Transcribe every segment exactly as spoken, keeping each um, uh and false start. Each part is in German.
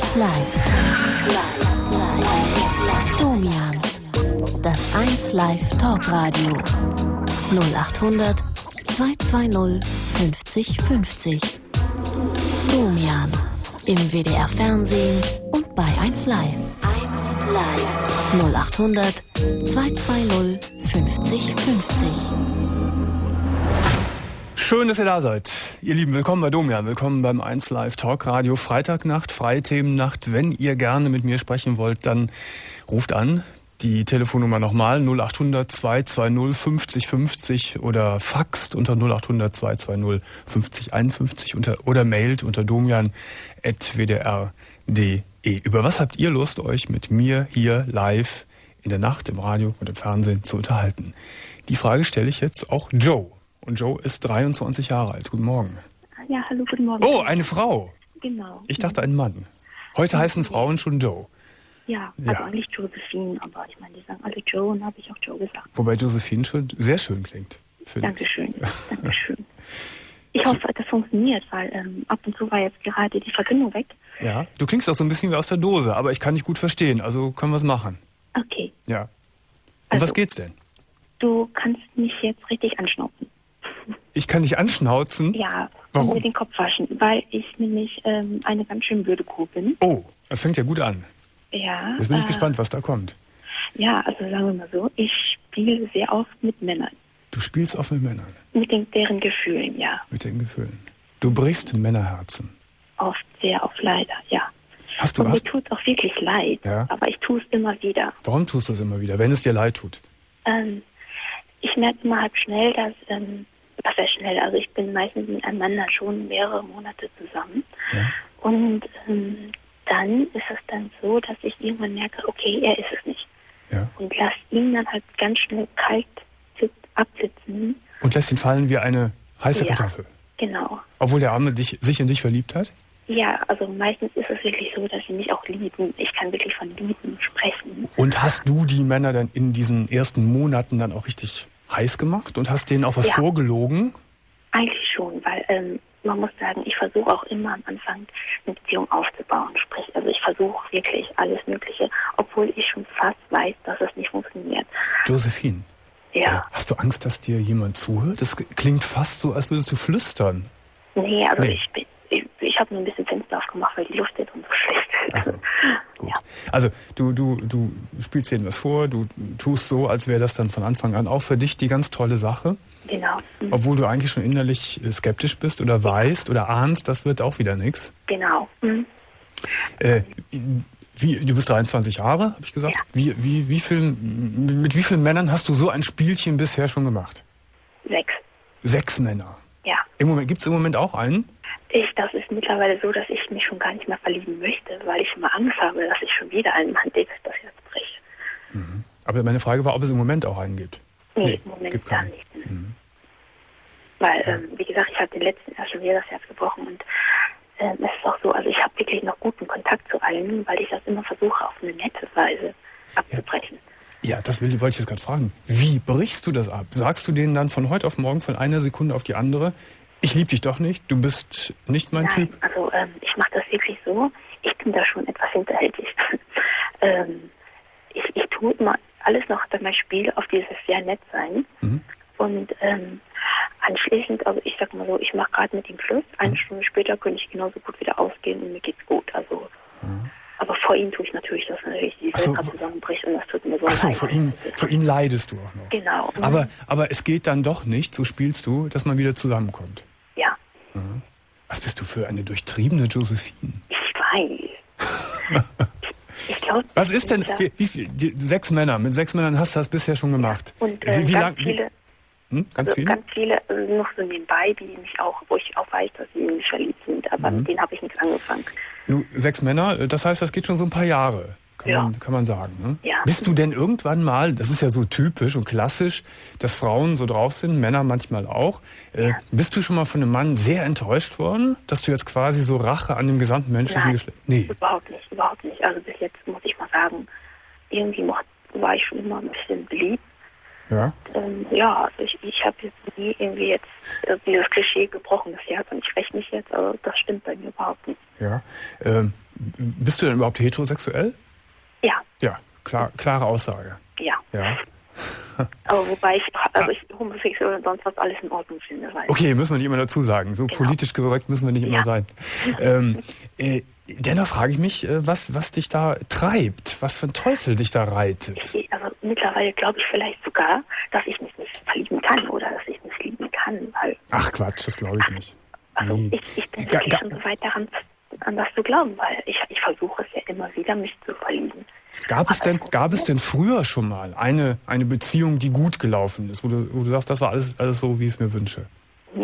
eins Live. Domian. Das eins Live Talkradio. null achthundert zweihundertzweißig fünfzig fünfzig. Domian. Im W D R Fernsehen und bei eins Live. null achthundert zweihundertzweißig fünfzig fünfzig. Schön, dass ihr da seid. Ihr Lieben, willkommen bei Domian, willkommen beim eins Live Talkradio. Freitagnacht, freie Themennacht. Wenn ihr gerne mit mir sprechen wollt, dann ruft an. Die Telefonnummer nochmal null achthundert zweihundertzweißig fünfzig fünfzig oder faxt unter null achthundert zweihundertzweißig fünfzig einundfünfzig unter, oder mailt unter domian at w d r punkt d e. Über was habt ihr Lust, euch mit mir hier live in der Nacht im Radio und im Fernsehen zu unterhalten? Die Frage stelle ich jetzt auch Joe. Und Joe ist dreiundzwanzig Jahre alt. Guten Morgen. Ja, hallo, guten Morgen. Oh, eine Frau. Genau. Ich dachte ein Mann. Heute heißen Frauen schon Joe. Ja, also Ja. eigentlich Josephine, aber ich meine, die sagen alle Joe und habe ich auch Joe gesagt. Wobei Josephine schon sehr schön klingt. finde ich. Dankeschön, Dankeschön. Ich hoffe, das funktioniert, weil ähm, ab und zu war jetzt gerade die Verbindung weg. Ja, du klingst auch so ein bisschen wie aus der Dose, aber ich kann dich gut verstehen, also können wir es machen. Okay. Ja. Um Also- was geht's denn? Du kannst mich jetzt richtig anschnauzen. Ich kann dich anschnauzen? Ja, Warum? und mir den Kopf waschen, weil ich nämlich ähm, eine ganz schön blöde Kuh bin. Oh, das fängt ja gut an. Ja. Jetzt bin ich äh, gespannt, was da kommt. Ja, also sagen wir mal so, ich spiele sehr oft mit Männern. Du spielst auch mit Männern, Mit den, deren Gefühlen, ja. mit den Gefühlen. Du brichst Männerherzen. Oft, sehr oft leider, ja. Hast du Und mir hast, tut es auch wirklich leid, Ja. aber ich tue es immer wieder. Warum tust du es immer wieder, wenn es dir leid tut? Ähm, ich merke immer halt schnell, dass, ähm, was heißt schnell, also ich bin meistens mit einem Mann dann schon mehrere Monate zusammen. Ja. Und ähm, dann ist es dann so, dass ich irgendwann merke, okay, er ist es nicht. Ja. Und lass ihn dann halt ganz schnell kalt sit- absitzen. Und lässt ihn fallen wie eine heiße Ja. Kartoffel. Genau. Obwohl der Arme dich, sich in dich verliebt hat? Ja, also meistens ist es wirklich so, dass sie mich auch lieben. Ich kann wirklich von Lieben sprechen. Und hast du die Männer dann in diesen ersten Monaten dann auch richtig heiß gemacht und hast denen auch was Ja. vorgelogen? Eigentlich schon, weil ähm, man muss sagen, ich versuche auch immer am Anfang eine Beziehung aufzubauen. Sprich, also ich versuche wirklich alles Mögliche, obwohl ich schon fast weiß, dass es nicht funktioniert. Josephine, äh, Ja, hast du Angst, dass dir jemand zuhört? Das klingt fast so, als würdest du flüstern. nee, also Nee. ich bin, ich, ich habe nur ein bisschen Fenster aufgemacht, weil die Luft jetzt so schlecht ist. Ach so, gut. Ja. Also du, du, du spielst denen was vor, du tust so, als wäre das dann von Anfang an auch für dich die ganz tolle Sache, Genau, mhm. obwohl du eigentlich schon innerlich äh, skeptisch bist oder weißt oder ahnst, das wird auch wieder nichts. genau. Mhm. Äh, wie, du bist dreiundzwanzig Jahre, habe ich gesagt. Ja. Wie, wie, wie viel, mit wie vielen Männern hast du so ein Spielchen bisher schon gemacht? Sechs, Sechs Männer. ja. Im Moment, gibt's im Moment auch einen? Ich, das ist mittlerweile so, dass ich mich schon gar nicht mehr verlieben möchte, weil ich immer Angst habe, dass ich schon wieder einen Mann date, das jetzt bricht. Aber meine Frage war, ob es im Moment auch einen gibt. Nee, Nee, im Moment gibt gar keinen. nicht. Weil, ähm, wie gesagt, ich habe den letzten erst schon wieder das Herz gebrochen und ähm, es ist auch so, also ich habe wirklich noch guten Kontakt zu allen, weil ich das immer versuche, auf eine nette Weise abzubrechen. Ja, das will, wollte ich jetzt gerade fragen. Wie brichst du das ab? Sagst du denen dann von heute auf morgen, von einer Sekunde auf die andere, ich liebe dich doch nicht, du bist nicht mein Nein, Typ? also ähm, ich mache das wirklich so, ich bin da schon etwas hinterhältig. ähm, ich, ich tue immer alles noch beim Spiel auf dieses sehr nett sein. Mhm. Und ähm, anschließend, also ich sag mal so, ich mache gerade mit ihm Schluss. Eine Stunde später könnte ich genauso gut wieder ausgehen und mir geht's gut. Also, aber vor ihm tue ich natürlich, dass natürlich die Ach so, Welt gerade wo- zusammenbricht und das tut mir so Ach so, leid. vor ihm, vor ihm leidest du auch noch. Genau. Mhm. Aber, aber es geht dann doch nicht, so spielst du, dass man wieder zusammenkommt. Ja, Was bist du für eine durchtriebene Josephine? ich weiß. ich ich glaube. Was ist denn, wie, wie viel, die, sechs Männer, mit sechs Männern hast du das bisher schon gemacht. Und äh, wie, wie ganz lang, viele. Wie, hm, ganz Also viele? ganz viele äh, noch so nebenbei, die mich auch, wo ich auch weiß, dass sie in mich verliebt sind, aber Mhm. mit denen habe ich nichts angefangen. Du, sechs Männer, das heißt, das geht schon so ein paar Jahre, kann, Ja. man, kann man sagen. Ne? Ja. Bist du denn irgendwann mal, das ist ja so typisch und klassisch, dass Frauen so drauf sind, Männer manchmal auch, äh, bist du schon mal von einem Mann sehr enttäuscht worden, dass du jetzt quasi so Rache an dem gesamten menschlichen Nein, Geschlecht... Nee, überhaupt nicht, überhaupt nicht. Also bis jetzt muss ich mal sagen, irgendwie mocht, war ich schon immer ein bisschen beliebt. ja. Ähm, ja, also ich, ich habe jetzt nie irgendwie jetzt äh, dieses Klischee gebrochenes Herz und ich räche mich jetzt, aber das stimmt bei mir überhaupt nicht. Ja, ähm, Bist du denn überhaupt heterosexuell? Ja. Ja, klar, klare Aussage. Ja. Ja. Aber wobei ich, also ich homosexuell und sonst was alles in Ordnung finde. Weil Okay, müssen wir nicht immer dazu sagen. So Genau. politisch korrekt müssen wir nicht immer Ja. sein. ähm, äh, dennoch frage ich mich, äh, was, was dich da treibt, was für ein Teufel dich da reitet. ich, also mittlerweile glaube ich vielleicht sogar, dass ich mich nicht verlieben kann oder dass ich nicht lieben kann, weil Ach Quatsch, das glaube ich nicht. also Nee. ich, ich bin Ga- wirklich ga- schon so weit daran, an das zu glauben, weil ich, ich versuche es ja immer wieder, mich zu verlieben. Gab es denn, gab es denn früher schon mal eine, eine Beziehung, die gut gelaufen ist, wo du, wo du sagst, das war alles, alles so, wie ich es mir wünsche? Hm,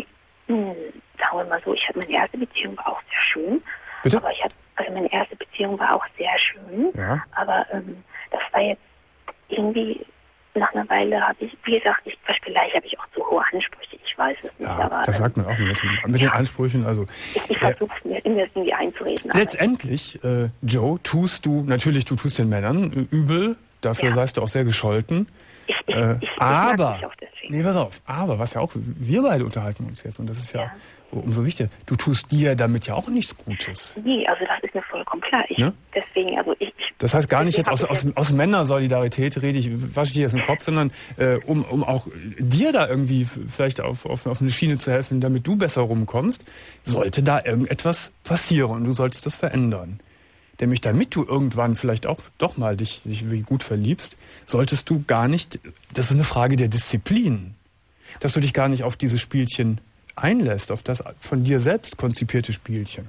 sagen wir mal so, ich hatte meine erste Beziehung war auch sehr schön. Bitte? Aber ich hatte, also meine erste Beziehung war auch sehr schön. Ja. Aber ähm, das war jetzt irgendwie, nach einer Weile habe ich, wie gesagt, ich, vielleicht habe ich auch zu hohe Ansprüche, ich weiß es nicht. Ja, aber das sagt man auch mit, den- mit den Ansprüchen. Also ich, ich äh, versuche es mir immer irgendwie einzureden. aber letztendlich, äh, Joe, tust du, natürlich, du tust den Männern äh, übel, dafür Ja. seist du auch sehr gescholten. Ich, ich, Äh, ich, ich aber, mag dich auch deswegen. nee, pass auf, aber was ja auch, wir beide unterhalten uns jetzt und das ist ja, Ja. umso wichtiger, du tust dir damit ja auch nichts Gutes. Nee, also das ist mir vollkommen klar. Ich, Ne? Deswegen, also ich, ich Das heißt gar nicht jetzt deswegen aus, hab ich aus, aus Männersolidarität rede ich, wasche dir jetzt den Kopf, sondern äh, um, um auch dir da irgendwie f- vielleicht auf, auf, auf eine Schiene zu helfen, damit du besser rumkommst, sollte da irgendetwas passieren und du solltest das verändern. Nämlich damit du irgendwann vielleicht auch doch mal dich, dich wirklich gut verliebst, solltest du gar nicht, das ist eine Frage der Disziplin, dass du dich gar nicht auf diese Spielchen einlässt, auf das von dir selbst konzipierte Spielchen.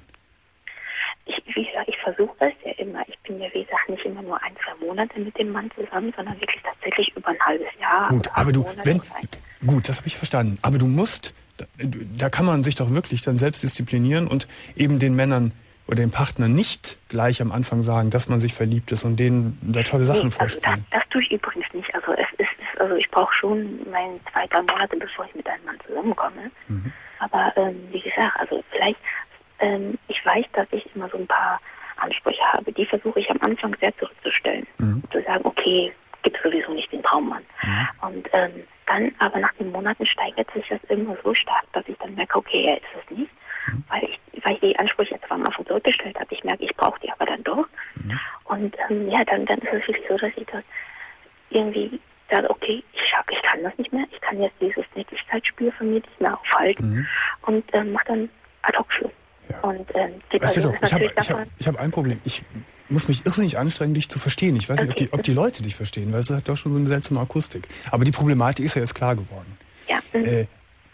Ich, wie gesagt, ich versuche es ja immer. Ich bin ja, wie gesagt, nicht immer nur ein, zwei Monate mit dem Mann zusammen, sondern wirklich tatsächlich über ein halbes Jahr. Gut, oder aber acht du, Monate wenn, oder ein- gut, das habe ich verstanden. Aber du musst, da, da kann man sich doch wirklich dann selbst disziplinieren und eben den Männern oder dem Partner nicht gleich am Anfang sagen, dass man sich verliebt ist und denen da tolle Sachen Nee, also das, vorspielen. das tue ich übrigens nicht. Also es ist, ist also ich brauche schon meine zwei, drei Monate, bevor ich mit einem Mann zusammenkomme. Mhm. Aber ähm, wie gesagt, also vielleicht, ähm, ich weiß, dass ich immer so ein paar Ansprüche habe. Die versuche ich am Anfang sehr zurückzustellen. Mhm. Zu sagen, okay, gibt sowieso nicht den Traummann. Mhm. Und ähm, dann aber nach den Monaten steigert sich das immer so stark, dass ich dann merke, okay, er ist es nicht. Mhm. Weil ich, weil ich die Ansprüche zwar am Anfang zurückgestellt habe, ich merke, ich brauche die aber dann doch. Mhm. Und ähm, ja, dann, dann ist es wirklich so, dass ich das irgendwie sage, okay, ich, hab, ich kann das nicht mehr, ich kann jetzt dieses Nettigkeitsspiel von mir nicht mehr aufhalten Mhm. und ähm, mache dann ad hoc Schluss. Ja. Und ähm, die Weißt du Person doch, ist ich habe natürlich ich hab, davon, ich hab ein Problem. Ich muss mich irrsinnig anstrengen, dich zu verstehen. Ich weiß nicht, ob die, ob die Leute dich verstehen, weil es hat doch schon so eine seltsame Akustik. Aber die Problematik ist ja jetzt klar geworden. ja, mhm. Äh,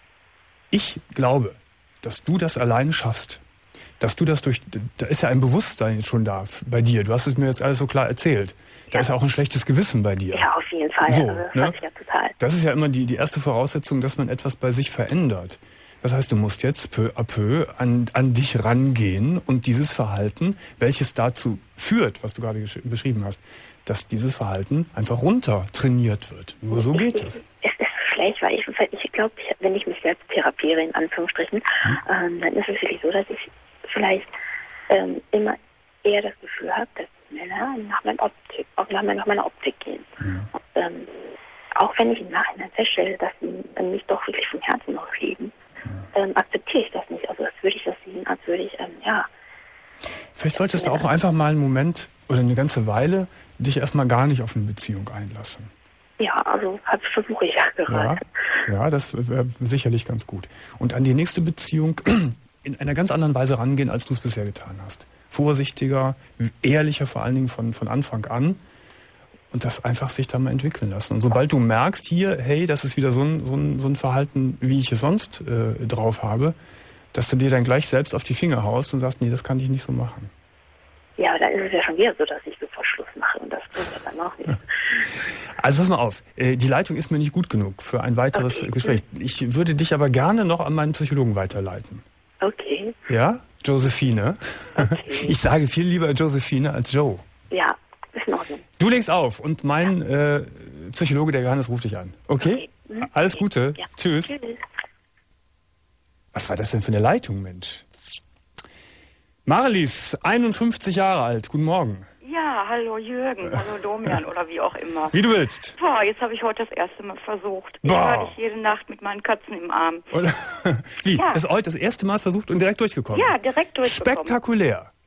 ich glaube, dass du das alleine schaffst. Dass du das durch, da ist ja ein Bewusstsein jetzt schon da f- bei dir. Du hast es mir jetzt alles so klar erzählt. Da Ja. ist ja auch ein schlechtes Gewissen bei dir. ja, auf jeden Fall. So, also das ne? weiß ich ja total. Das ist ja immer die, die erste Voraussetzung, dass man etwas bei sich verändert. Das heißt, du musst jetzt peu à peu an, an dich rangehen und dieses Verhalten, welches dazu führt, was du gerade gesch- beschrieben hast, dass dieses Verhalten einfach runter trainiert wird. Nur so geht es. Es ist schlecht, weil ich, ich glaube, ich, wenn ich mich selbst therapiere, in Anführungsstrichen, Hm. ähm, dann ist es wirklich so, dass ich vielleicht ähm, immer eher das Gefühl habe, dass Männer nach meiner Optik, auch nach meiner, nach meiner Optik gehen. Ja. Und, ähm, auch wenn ich im Nachhinein feststelle, dass sie ähm, mich doch wirklich vom Herzen aus lieben, ähm, akzeptiere ich das nicht. Also als würde ich das sehen, als würde ich, ähm, ja, Vielleicht solltest du auch einfach mal einen Moment oder eine ganze Weile dich erstmal gar nicht auf eine Beziehung einlassen. ja, also hab- versuche ich ja Ja, gerade. ja, das wäre sicherlich ganz gut. Und an die nächste Beziehung in einer ganz anderen Weise rangehen, als du es bisher getan hast. Vorsichtiger, ehrlicher vor allen Dingen von, von Anfang an und das einfach sich da mal entwickeln lassen. Und sobald du merkst, hier, hey, das ist wieder so ein, so ein, so ein Verhalten, wie ich es sonst äh, drauf habe, dass du dir dann gleich selbst auf die Finger haust und sagst, nee, das kann ich nicht so machen. Ja, aber dann ist es ja schon wieder so, dass ich sofort Schluss mache und das tut ja dann auch nicht. Also pass mal auf, äh, die Leitung ist mir nicht gut genug für ein weiteres Okay. Gespräch. Ich würde dich aber gerne noch an meinen Psychologen weiterleiten. Okay, Ja, Josephine. okay. Ich sage viel lieber Josephine als Joe. Ja, ist in Ordnung. Du legst auf und mein äh, Psychologe, der Johannes, ruft dich an. Okay? Okay. Mhm. Alles Gute. Ja. Tschüss. Tschüss. Was war das denn für eine Leitung, Mensch? Marlies, einundfünfzig Jahre alt. Guten Morgen. Ja, hallo Jürgen, hallo Domian oder wie auch immer. Wie du willst. Boah, jetzt habe ich heute das erste Mal versucht. Ich Boah. höre dich jede Nacht mit meinen Katzen im Arm. Oder? Wie? Ja. Das heute das erste Mal versucht und direkt durchgekommen? Ja, direkt durchgekommen. Spektakulär.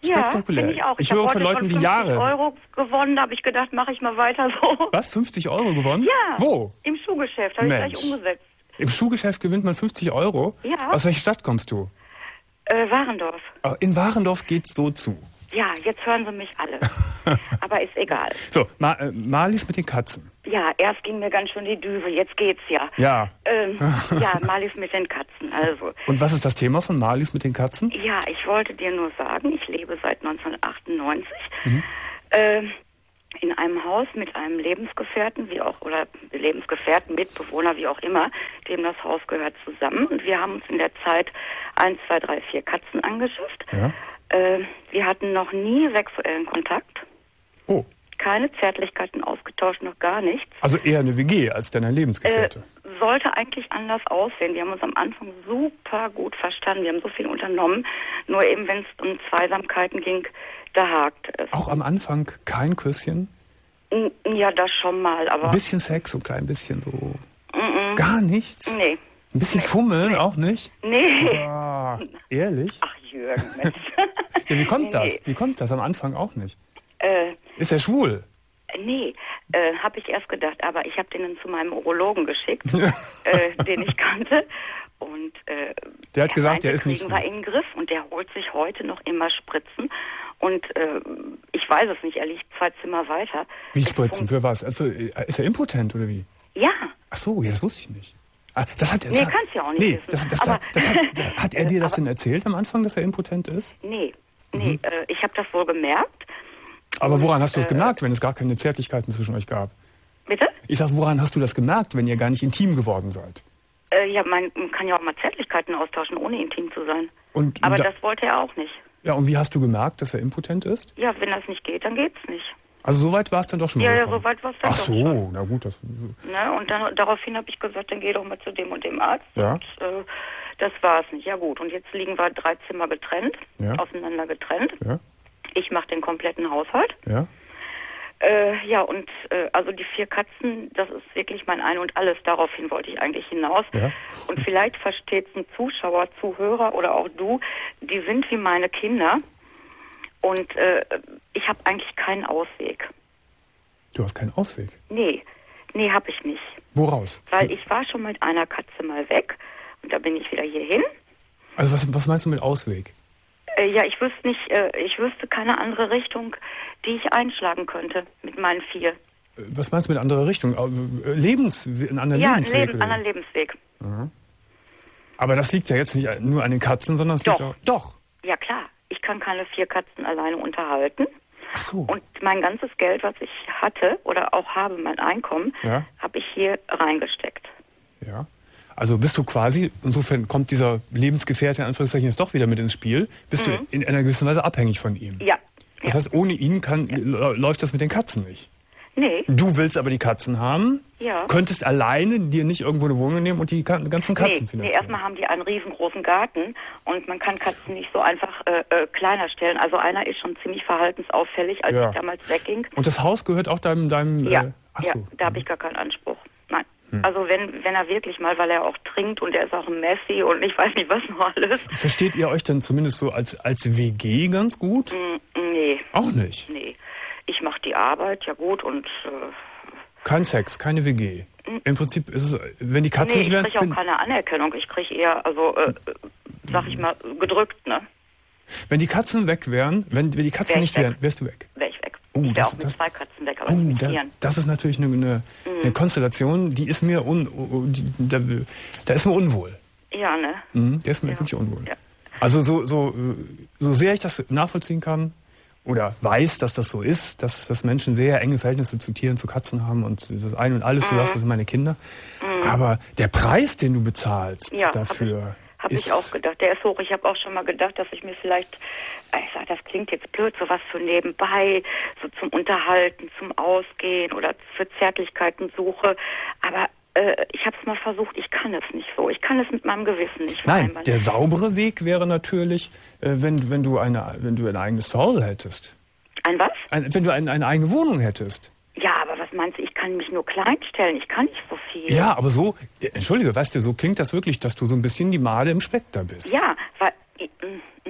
Spektakulär. Ja, finde ich auch. Ich, ich höre von Leuten, die Jahre... fünfzig Euro gewonnen, da habe ich gedacht, mache ich mal weiter so. Was? fünfzig Euro gewonnen? Ja. Wo? Im Schuhgeschäft, habe ich gleich umgesetzt. Im Schuhgeschäft gewinnt man fünfzig Euro? Ja. Aus welcher Stadt kommst du? Äh, Warendorf. In Warendorf geht's so zu. Ja, jetzt hören sie mich alle. Aber ist egal. So, Ma äh, Marlies mit den Katzen. Ja, erst ging mir ganz schön die Düse, jetzt geht's ja. Ja. Ähm, ja, Marlies mit den Katzen, also. Und was ist das Thema von Marlies mit den Katzen? Ja, ich wollte dir nur sagen, ich lebe seit neunzehnhundertachtundneunzig Mhm. äh, in einem Haus mit einem Lebensgefährten, wie auch, oder Lebensgefährten, Mitbewohner, wie auch immer, dem das Haus gehört zusammen. Und wir haben uns in der Zeit eins, zwei, drei, vier Katzen angeschafft. Ja. Äh, wir hatten noch nie sexuellen Kontakt. Oh. Keine Zärtlichkeiten ausgetauscht, noch gar nichts. Also eher eine W G als deine Lebensgefährte. Äh, sollte eigentlich anders aussehen. Wir haben uns am Anfang super gut verstanden. Wir haben so viel unternommen. Nur eben, wenn es um Zweisamkeiten ging, da hakt es. Auch am Anfang kein Küsschen? N ja, das schon mal, aber... Ein bisschen Sex, so ein klein bisschen so... Mm -mm. Gar nichts? Nee. Ein bisschen Nee. Fummeln Nee. auch nicht? Nee. Ah, ehrlich? Ach, Jürgen, Mensch. Ja, wie kommt Nee, das? nee. Wie kommt das? Am Anfang auch nicht. Äh, Ist er schwul? nee, äh, habe ich erst gedacht, aber ich habe den dann zu meinem Urologen geschickt, äh, den ich kannte. Und äh, Der hat gesagt, meinte, der ist nicht kriegen wir schwul. in den Griff und der holt sich heute noch immer Spritzen. Und äh, ich weiß es nicht, er liegt zwei Zimmer weiter. Wie Es Spritzen? funkt- Für was? Also, ist er impotent oder wie? Ja. Ach so, ja, das wusste ich nicht. Ah, das hat er. Nee, das hat- kannst du ja auch nicht nee, wissen. Das, das, Aber- das, hat, hat er dir das Aber- denn erzählt am Anfang, dass er impotent ist? Nee, nee, Mhm. äh, ich habe das wohl gemerkt. Aber woran hast du es äh, gemerkt, wenn es gar keine Zärtlichkeiten zwischen euch gab? Bitte? Ich sag, woran hast du das gemerkt, wenn ihr gar nicht intim geworden seid? Äh, ja, man kann ja auch mal Zärtlichkeiten austauschen, ohne intim zu sein. Und, Aber da, das wollte er auch nicht. ja, und wie hast du gemerkt, dass er impotent ist? Ja, wenn das nicht geht, dann geht's nicht. Also so weit war es dann doch schon mal Ja, ja, gekommen. so weit war's dann Ach doch so, schon. na gut. Das, Ne? Und dann daraufhin habe ich gesagt, dann geh doch mal zu dem und dem Arzt. Ja. Und äh, das war's nicht. Ja gut, und jetzt liegen wir drei Zimmer getrennt, Ja. auseinander getrennt. ja, Ich mache den kompletten Haushalt. ja. Äh, ja, und äh, also die vier Katzen, das ist wirklich mein Ein und Alles. Daraufhin wollte ich eigentlich hinaus. Ja. Und vielleicht versteht es ein Zuschauer, Zuhörer oder auch du, die sind wie meine Kinder. Und äh, ich habe eigentlich keinen Ausweg. Du hast keinen Ausweg. Nee, nee, habe ich nicht. Woraus? Weil ich war schon mit einer Katze mal weg und da bin ich wieder hierhin. Also was, was meinst du mit Ausweg? Äh, ja, ich wüsste nicht, äh, ich wüsste keine andere Richtung, die ich einschlagen könnte mit meinen vier. Äh, Was meinst du mit anderer Richtung? Äh, Lebens, einen anderen Ja, einen Lebensweg? Leben, oder? anderen Lebensweg. Aber das liegt ja jetzt nicht nur an den Katzen, sondern es liegt Doch. auch... Doch. Ja klar, ich kann keine vier Katzen alleine unterhalten. Ach so. Und mein ganzes Geld, was ich hatte oder auch habe, mein Einkommen, Ja. habe ich hier reingesteckt. Ja. Also bist du quasi, insofern kommt dieser Lebensgefährte in Anführungszeichen jetzt doch wieder mit ins Spiel, bist du in einer gewissen Weise abhängig von ihm. Ja. Das ja. heißt, ohne ihn kann, l- läuft das mit den Katzen nicht. Nee, Du willst aber die Katzen haben, Ja. könntest alleine dir nicht irgendwo eine Wohnung nehmen und die Ka- ganzen Katzen nee, nee, finanzieren. erstmal haben die einen riesengroßen Garten und man kann Katzen nicht so einfach äh, äh, kleiner stellen. Also einer ist schon ziemlich verhaltensauffällig, als Ja. ich damals wegging. Und das Haus gehört auch deinem... deinem Ja, äh, ach ja, so. Hm. da habe ich gar keinen Anspruch. Nein. Also wenn, wenn er wirklich mal, weil er auch trinkt und er ist auch ein Messi und ich weiß nicht was noch alles. Versteht ihr euch denn zumindest so als, als W G ganz gut? Mm, nee, Auch nicht. nee. Ich mache die Arbeit, ja gut, und äh, Kein Sex, keine W G. Im Prinzip ist es, wenn die Katzen nee, nicht ich wären... kriege auch wenn- keine Anerkennung. Ich kriege eher, also, äh, sag ich mal, gedrückt, ne? Wenn die Katzen weg wären, wenn, wenn die Katzen Wär ich nicht weg. wären, wärst du weg. Wäre ich weg. Oh, ich wäre das- auch mit das- zwei Katzen weg, aber Oh, nicht mit da, vieren. das ist natürlich eine, eine, eine Konstellation, die ist mir un, die, da, da ist mir unwohl. Ja, ne? Mhm, der ist mir Ja. wirklich unwohl. Ja. Also so, so, äh, so sehr ich das nachvollziehen kann oder weiß, dass das so ist, dass, dass Menschen sehr enge Verhältnisse zu Tieren, zu Katzen haben und das ein und alles, du sagst, das sind meine Kinder. Aber der Preis, den du bezahlst Ja, dafür, Habe ist... ich auch gedacht. Der ist hoch. Ich habe auch schon mal gedacht, dass ich mir vielleicht, ich sag, das klingt jetzt blöd, so was für nebenbei, so zum Unterhalten, zum Ausgehen oder für Zärtlichkeiten suche. Aber äh, ich habe es mal versucht, ich kann es nicht so. Ich kann es mit meinem Gewissen nicht Nein, vereinbaren. der saubere Weg wäre natürlich, äh, wenn, wenn, du eine, wenn du ein eigenes Zuhause hättest. Ein was? Ein, wenn du ein, eine eigene Wohnung hättest. Ja, aber was meinst du, ich kann mich nur klein stellen, ich kann nicht so viel. Ja, aber so, äh, entschuldige, weißt du, so klingt das wirklich, dass du so ein bisschen die Made im Speck da bist. Ja, weil, mm, mm,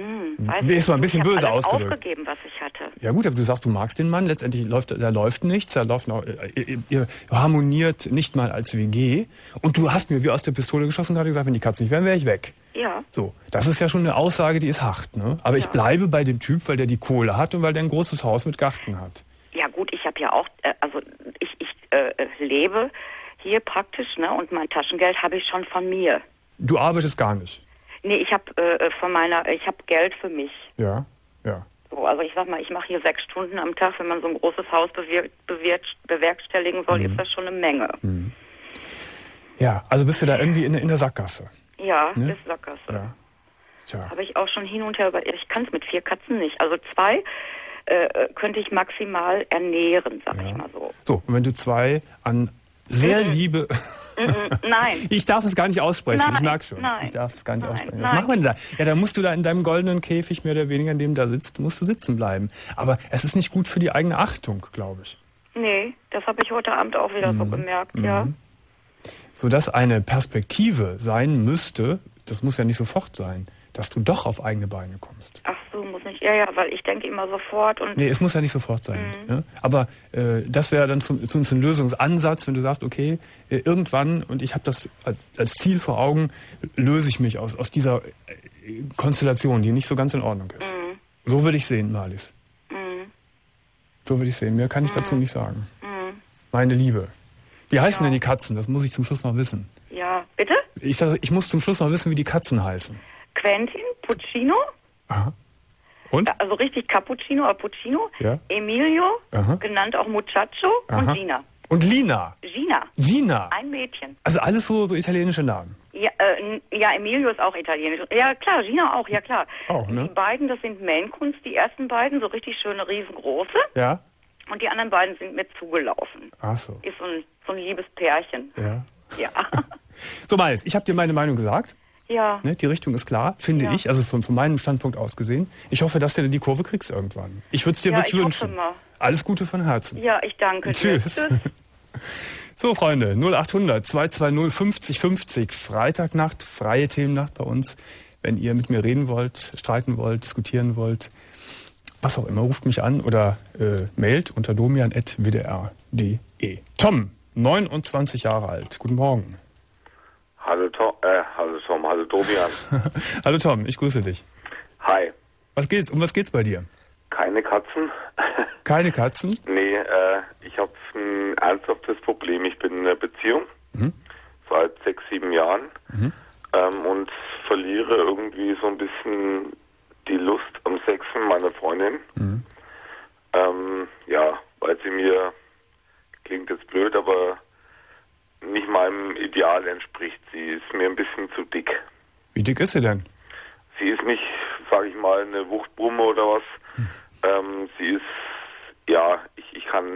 Weißt ist mal ein du, bisschen ich böse alles ausgedrückt. aufgegeben, was ich hatte. Ja gut, aber du sagst, du magst den Mann, letztendlich läuft, da läuft nichts, da läuft noch, ihr, ihr harmoniert nicht mal als W G und du hast mir wie aus der Pistole geschossen gerade gesagt, wenn die Katzen nicht wären, wäre ich weg. Ja. So, das ist ja schon eine Aussage, die ist hart, ne? Aber ich Ja. bleibe bei dem Typ, weil der die Kohle hat und weil der ein großes Haus mit Garten hat. Ja gut, ich habe ja auch, äh, also ich, ich äh, lebe hier praktisch, ne? Und mein Taschengeld habe ich schon von mir. Du arbeitest gar nicht. Nee, ich habe äh, von meiner, ich habe Geld für mich. Ja, ja. So, also ich sag mal, ich mache hier sechs Stunden am Tag. Wenn man so ein großes Haus bewir bewir bewerkstelligen soll, Mhm. ist das schon eine Menge. Mhm. Ja, also bist du da irgendwie in, in der Sackgasse. Ja, Ne? das ist Sackgasse. Ja. Tja. Habe ich auch schon hin und her über. Ich kann es mit vier Katzen nicht. Also zwei äh, könnte ich maximal ernähren, sag Ja. ich mal so. So, und wenn du zwei an sehr Mhm. Liebe... Mhm, nein. Ich darf es gar nicht aussprechen, Nein, ich merke schon. nein, ich darf es gar nicht nein, aussprechen. Was nein. machen wir denn da? Ja, da musst du da in deinem goldenen Käfig mehr oder weniger, in dem du da sitzt, musst du sitzen bleiben. Aber es ist nicht gut für die eigene Achtung, glaube ich. Nee, das habe ich heute Abend auch wieder Mhm. so gemerkt, ja. Sodass eine Perspektive sein müsste, das muss ja nicht sofort sein, dass du doch auf eigene Beine kommst. Ach so, muss nicht. Ja, ja, weil ich denke immer sofort und. Nee, es muss ja nicht sofort sein. Mhm. Ne? Aber äh, das wäre dann zum, zum, zum Lösungsansatz, wenn du sagst, okay, äh, irgendwann, und ich habe das als, als Ziel vor Augen, löse ich mich aus, aus dieser äh, Konstellation, die nicht so ganz in Ordnung ist. Mhm. So würde ich sehen, Marlies. Mhm. So würde ich sehen. Mehr kann ich dazu nicht sagen. Mhm. Meine Liebe. Wie heißen Ja. denn die Katzen? Das muss ich zum Schluss noch wissen. Ja, bitte? Ich, sag, ich muss zum Schluss noch wissen, wie die Katzen heißen. Quentin, Puccino, Aha. Und? also richtig Cappuccino oder Puccino, Ja. Emilio, Aha. genannt auch Muchacho Aha. und Gina. Und Lina. Gina, Gina. ein Mädchen. Also alles so, so italienische Namen. Ja, äh, n- ja, Emilio ist auch italienisch. Ja, klar, Gina auch, ja klar. Auch, ne? Die beiden, das sind Maine Coons, die ersten beiden, so richtig schöne, riesengroße. Ja? Und die anderen beiden sind mir zugelaufen. Ach so. Ist so ein, so ein liebes Pärchen. Ja. Ja. So, Marlies, ich habe dir meine Meinung gesagt. Ja. Ne, die Richtung ist klar, finde Ja. ich, also von, von meinem Standpunkt aus gesehen. Ich hoffe, dass du die Kurve kriegst irgendwann. Ich würde es dir Ja, wirklich ich hoffe wünschen. mal. Alles Gute von Herzen. Ja, ich danke dir. Tschüss. So, Freunde, null acht hundert zwei zwei null fünfzig fünfzig, Freitagnacht, freie Themennacht bei uns. Wenn ihr mit mir reden wollt, streiten wollt, diskutieren wollt, was auch immer, ruft mich an oder äh, mailt unter domian at w d r punkt d e. Tom, neunundzwanzig Jahre alt. Guten Morgen. Hallo Tom, äh, hallo Tom, hallo Domian. Hallo Tom, ich grüße dich. Hi. Was geht's? Um was geht's bei dir? Keine Katzen? Keine Katzen? Nee, äh, ich habe ein ernsthaftes Problem. Ich bin in einer Beziehung Mhm. seit sechs, sieben Jahren Mhm. ähm, und verliere irgendwie so ein bisschen die Lust am Sexen meiner Freundin. Mhm. Ähm, ja, weil sie mir, klingt jetzt blöd, aber nicht meinem Ideal entspricht. Sie ist mir ein bisschen zu dick. Wie dick ist sie denn? Sie ist nicht, sage ich mal, eine Wuchtbrumme oder was. Ähm, sie ist, ja, ich, ich kann,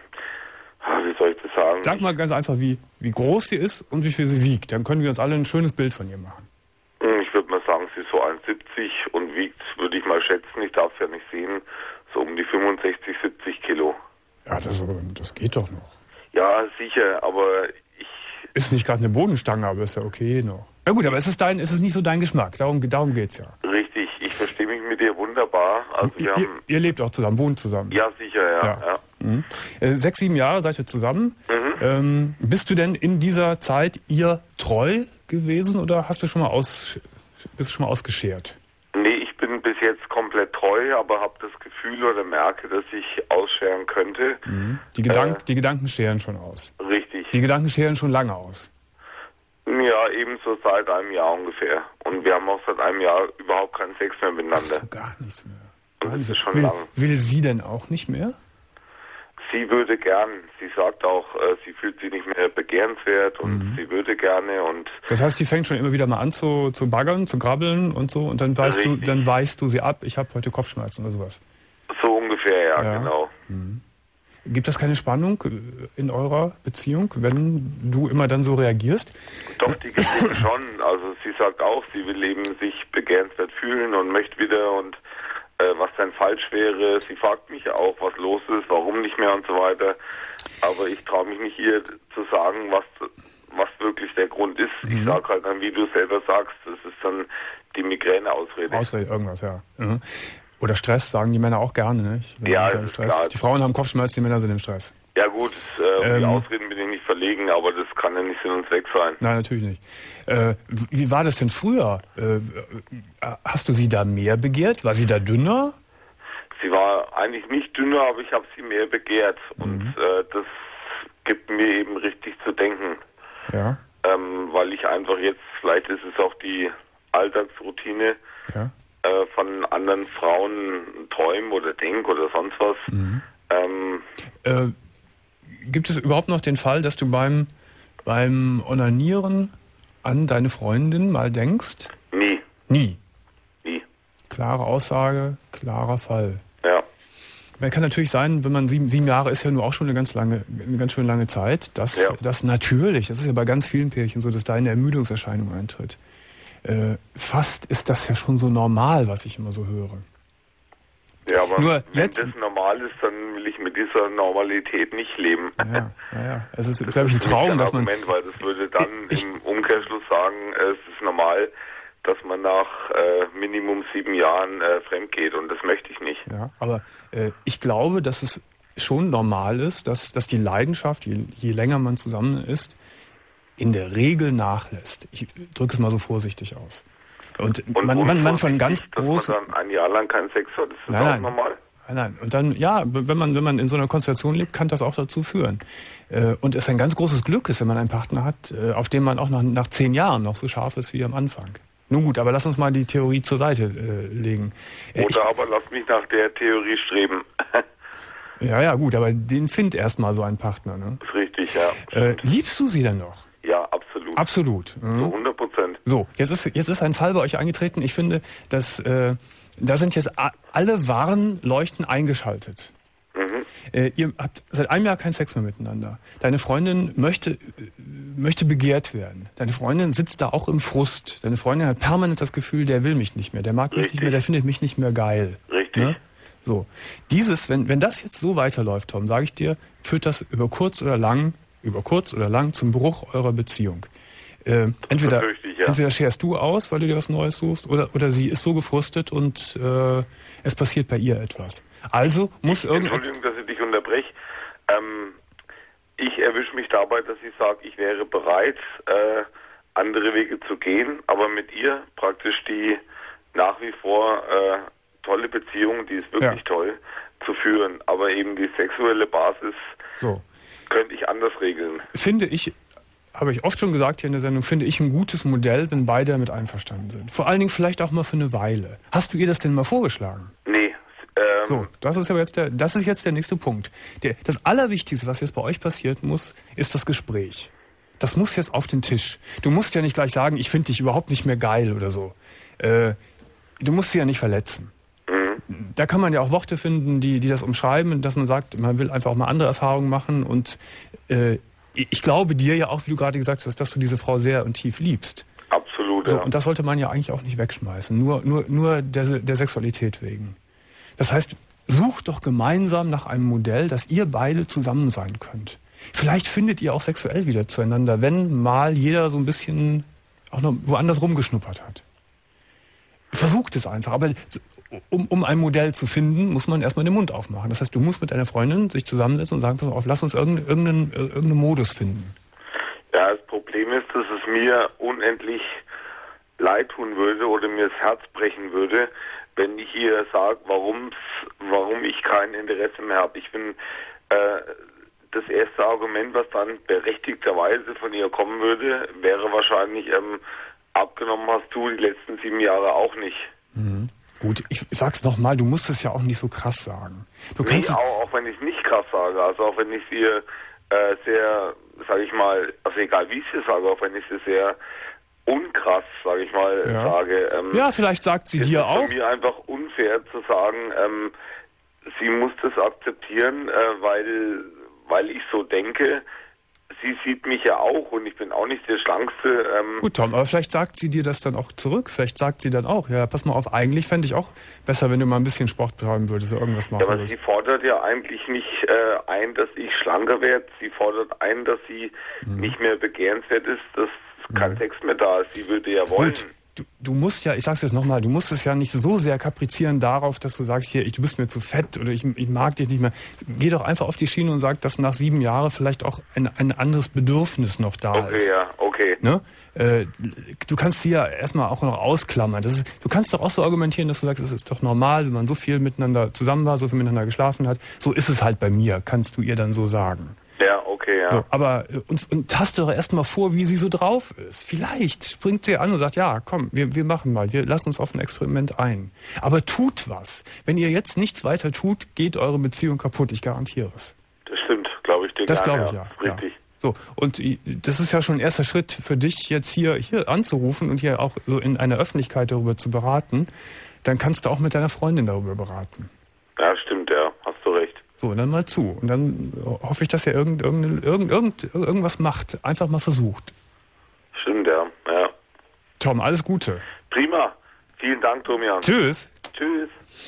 ah, wie soll ich das sagen? Sag mal ganz einfach, wie, wie groß sie ist und wie viel sie wiegt. Dann können wir uns alle ein schönes Bild von ihr machen. Ich, ich würde mal sagen, sie ist so eins siebzig und wiegt, würde ich mal schätzen, ich darf es ja nicht sehen, so um die fünfundsechzig, siebzig Kilo. Ja, das, das geht doch noch. Ja, sicher, aber ich... Ist nicht gerade eine Bodenstange, aber ist ja okay noch. Na gut, aber es ist, dein, es ist nicht so dein Geschmack. Darum, darum geht's ja. Richtig, ich verstehe mich mit ihr wunderbar. Also wir Ihr, haben... ihr lebt auch zusammen, wohnt zusammen. Ja, sicher, ja. Ja. ja. Mhm. Äh, sechs, sieben Jahre seid ihr zusammen. Mhm. Ähm, bist du denn in dieser Zeit ihr treu gewesen oder hast du schon mal aus, bist du schon mal ausgeschert? Nee, ich bin bis jetzt komplett treu, aber habe das Gefühl oder merke, dass ich ausscheren könnte. Mhm. Die, Gedank, Äh. die Gedanken scheren schon aus. Richtig. Die Gedanken scheren schon lange aus. Ja, ebenso seit einem Jahr ungefähr. Und wir haben auch seit einem Jahr überhaupt keinen Sex mehr Ach miteinander. so, gar nichts mehr. Gar Das nichts ist mehr. schon will, lang. will sie denn auch nicht mehr? Sie würde gern. Sie sagt auch, äh, sie fühlt sich nicht mehr begehrenswert und Mhm. sie würde gerne und Das heißt, sie fängt schon immer wieder mal an zu, zu baggern, zu grabbeln und so und dann weißt du, Richtig. dann weißt du sie ab, ich habe heute Kopfschmerzen oder sowas. so ungefähr, ja, Ja. genau. Gibt es keine Spannung äh, in eurer Beziehung, wenn du immer dann so reagierst? Doch, die gibt es schon. Also sie sagt auch, sie will eben sich begehrenswert fühlen und möchte wieder und äh, was denn falsch wäre. Sie fragt mich auch, was los ist, warum nicht mehr und so weiter. Aber ich traue mich nicht ihr zu sagen, was was wirklich der Grund ist. Mhm. Ich sage halt dann, wie du selber sagst, das ist dann die Migräne-Ausrede. Ausrede, irgendwas, ja. Mhm. Oder Stress, sagen die Männer auch gerne, ne? Ja, im Stress. Klar. Die Frauen haben Kopfschmerzen, die Männer sind im Stress. Ja gut, äh, ähm, die Ausreden bin ich nicht verlegen, aber das kann ja nicht Sinn und Zweck sein. Nein, natürlich nicht. Äh, wie war das denn früher? Äh, hast du sie da mehr begehrt? War sie da dünner? Sie war eigentlich nicht dünner, aber ich habe sie mehr begehrt. Mhm. Und äh, das gibt mir eben richtig zu denken. Ja. Ähm, weil ich einfach jetzt, vielleicht ist es auch die Alltagsroutine, ja. äh, von anderen Frauen träume oder denke oder sonst was. Mhm. Ähm, äh, gibt es überhaupt noch den Fall, dass du beim, beim Onanieren an deine Freundin mal denkst? Nie. Nie? Nie. Klare Aussage, klarer Fall. Ja. Man kann natürlich sein, wenn man sieben, sieben Jahre ist ja nur auch schon eine ganz lange, eine ganz schön lange Zeit, dass ja. das natürlich, das ist ja bei ganz vielen Pärchen so, dass da eine Ermüdungserscheinung eintritt. Äh, fast ist das ja schon so normal, was ich immer so höre. Ja, aber nur wenn jetzt, das normal ist, dann will ich mit dieser Normalität nicht leben. Ja, ja, ja. Es ist, das glaube ich, ein ist Traum, ein dass man... Argument, weil das würde dann ich, im Umkehrschluss sagen, es ist normal, dass man nach äh, Minimum sieben Jahren äh, fremd geht und das möchte ich nicht. Ja, aber äh, ich glaube, dass es schon normal ist, dass, dass die Leidenschaft, je, je länger man zusammen ist, in der Regel nachlässt. Ich drücke es mal so vorsichtig aus. Und, und man, man, man von ganz großen... Dass man dann ein Jahr lang keinen Sex hat, ist das nein, auch nein, normal? Nein, nein. Und dann, ja, wenn man, wenn man in so einer Konstellation lebt, kann das auch dazu führen. Äh, und es ein ganz großes Glück ist, wenn man einen Partner hat, äh, auf den man auch nach, nach zehn Jahren noch so scharf ist wie am Anfang. Nun gut, aber lass uns mal die Theorie zur Seite äh, legen. Äh, Oder ich, aber lass mich nach der Theorie streben. ja, ja, gut, aber den find erst mal so einen Partner. Ne? Das ist richtig, ja. Äh, liebst du sie denn noch? Ja, absolut. Absolut. Mhm. So hundert Prozent. So, jetzt ist, jetzt ist ein Fall bei euch eingetreten. Ich finde, dass äh, da sind jetzt a- alle Warnleuchten eingeschaltet. Mhm. Äh, ihr habt seit einem Jahr keinen Sex mehr miteinander. Deine Freundin möchte, äh, möchte begehrt werden. Deine Freundin sitzt da auch im Frust. Deine Freundin hat permanent das Gefühl, der will mich nicht mehr, der mag mich Richtig. nicht mehr, der findet mich nicht mehr geil. Richtig. Ne? So, dieses, wenn, wenn das jetzt so weiterläuft, Tom, sage ich dir, führt das über kurz oder lang, über kurz oder lang zum Bruch eurer Beziehung. Äh, entweder, ich, ja. entweder scherst du aus, weil du dir was Neues suchst, oder, oder sie ist so gefrustet und äh, es passiert bei ihr etwas. Also muss irgend... Entschuldigung, dass ich dich unterbreche. Ähm, ich erwische mich dabei, dass ich sage, ich wäre bereit, äh, andere Wege zu gehen, aber mit ihr praktisch die nach wie vor äh, tolle Beziehung, die ist wirklich ja. toll, zu führen. Aber eben die sexuelle Basis so. könnte ich anders regeln. Finde ich... habe ich oft schon gesagt hier in der Sendung, finde ich ein gutes Modell, wenn beide damit einverstanden sind. Vor allen Dingen vielleicht auch mal für eine Weile. Hast du ihr das denn mal vorgeschlagen? Nee. Ähm so, das ist aber jetzt der, das ist jetzt der nächste Punkt. Der, das Allerwichtigste, was jetzt bei euch passieren muss, ist das Gespräch. Das muss jetzt auf den Tisch. Du musst ja nicht gleich sagen, ich finde dich überhaupt nicht mehr geil oder so. Äh, du musst sie ja nicht verletzen. Mhm. Da kann man ja auch Worte finden, die, die das umschreiben, dass man sagt, man will einfach auch mal andere Erfahrungen machen und äh, ich glaube dir ja auch, wie du gerade gesagt hast, dass du diese Frau sehr und tief liebst. Absolut, so, ja. Und das sollte man ja eigentlich auch nicht wegschmeißen, nur, nur, nur der, der Sexualität wegen. Das heißt, sucht doch gemeinsam nach einem Modell, dass ihr beide zusammen sein könnt. Vielleicht findet ihr auch sexuell wieder zueinander, wenn mal jeder so ein bisschen auch noch woanders rumgeschnuppert hat. Versucht es einfach, aber um, um ein Modell zu finden, muss man erstmal den Mund aufmachen. Das heißt, du musst mit deiner Freundin sich zusammensetzen und sagen, pass auf, lass uns irgendeinen, irgendeinen, irgendeinen Modus finden. Ja, das Problem ist, dass es mir unendlich leid tun würde oder mir das Herz brechen würde, wenn ich ihr sage, warum ich kein Interesse mehr habe. Ich bin äh, das erste Argument, was dann berechtigterweise von ihr kommen würde, wäre wahrscheinlich, ähm, abgenommen hast du die letzten sieben Jahre auch nicht. Mhm. Gut, ich sag's nochmal, du musst es ja auch nicht so krass sagen. Du nee, kannst auch, auch wenn ich es nicht krass sage, also auch wenn ich es ihr äh, sehr, sage ich mal, also egal wie ich es sage, auch wenn ich es sehr unkrass, sage ich mal, ja. sage. Ähm, ja, vielleicht sagt sie dir auch. Es ist mir einfach unfair zu sagen, ähm, sie muss das akzeptieren, äh, weil, weil ich so denke. sie sieht mich ja auch und ich bin auch nicht der Schlankste. Ähm Gut, Tom, aber vielleicht sagt sie dir das dann auch zurück. Vielleicht sagt sie dann auch, ja, pass mal auf, eigentlich fände ich auch besser, wenn du mal ein bisschen Sport betreiben würdest oder irgendwas machen würdest. Ja, aber würdest. sie fordert ja eigentlich nicht äh, ein, dass ich schlanker werde. Sie fordert ein, dass sie mhm. nicht mehr begehrenswert ist, dass kein mhm. Sex mehr da ist. Sie würde ja wollen. Gut. Du, du musst ja, ich sag's jetzt nochmal, du musst es ja nicht so sehr kaprizieren darauf, dass du sagst, hier, ich, du bist mir zu fett oder ich, ich mag dich nicht mehr. Geh doch einfach auf die Schiene und sag, dass nach sieben Jahren vielleicht auch ein, ein anderes Bedürfnis noch da okay, ist. Okay, ja, okay. Ne? Äh, du kannst sie ja erstmal auch noch ausklammern. Das ist, du kannst doch auch so argumentieren, dass du sagst, es ist doch normal, wenn man so viel miteinander zusammen war, so viel miteinander geschlafen hat. So ist es halt bei mir, kannst du ihr dann so sagen. Ja, okay, ja. So, aber und, und taste doch erstmal vor, wie sie so drauf ist. Vielleicht springt sie an und sagt, ja, komm, wir, wir machen mal, wir lassen uns auf ein Experiment ein. Aber tut was. Wenn ihr jetzt nichts weiter tut, geht eure Beziehung kaputt, ich garantiere es. Das stimmt, glaube ich dir. Das glaube ich ja. ja. Richtig. Ja. So, und das ist ja schon ein erster Schritt für dich, jetzt hier, hier anzurufen und hier auch so in einer Öffentlichkeit darüber zu beraten. Dann kannst du auch mit deiner Freundin darüber beraten. Ja, stimmt, ja, hast du recht. So, und dann mal zu. Und dann hoffe ich, dass er irgend, irgend, irgend, irgend, irgendwas macht. Einfach mal versucht. Stimmt, ja. ja. Tom, alles Gute. Prima. Vielen Dank, Domian. Tschüss. Tschüss.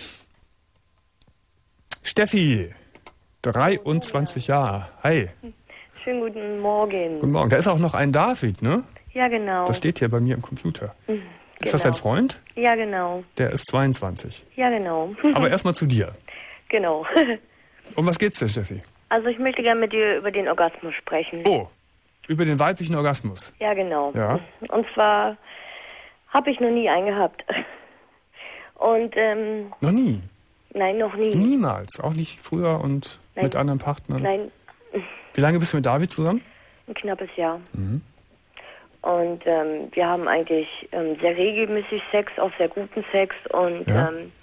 Steffi, dreiundzwanzig Jahre. Hi. Schönen guten Morgen. Guten Morgen. Da ist auch noch ein David, ne? Ja, genau. Das steht hier bei mir im Computer. Mhm, ist genau. das dein Freund? Ja, genau. Der ist zweiundzwanzig. Ja, genau. Aber erstmal zu dir. Genau. Um was geht's denn, Steffi? Also ich möchte gerne mit dir über den Orgasmus sprechen. Oh, über den weiblichen Orgasmus? Ja, genau. Ja. Und zwar habe ich noch nie einen gehabt. Und, ähm... Noch nie? Nein, noch nie. Niemals? Auch nicht früher und Nein. mit anderen Partnern? Nein. Wie lange bist du mit David zusammen? Ein knappes Jahr. Mhm. Und ähm, wir haben eigentlich ähm, sehr regelmäßig Sex, auch sehr guten Sex. Und ja. ähm,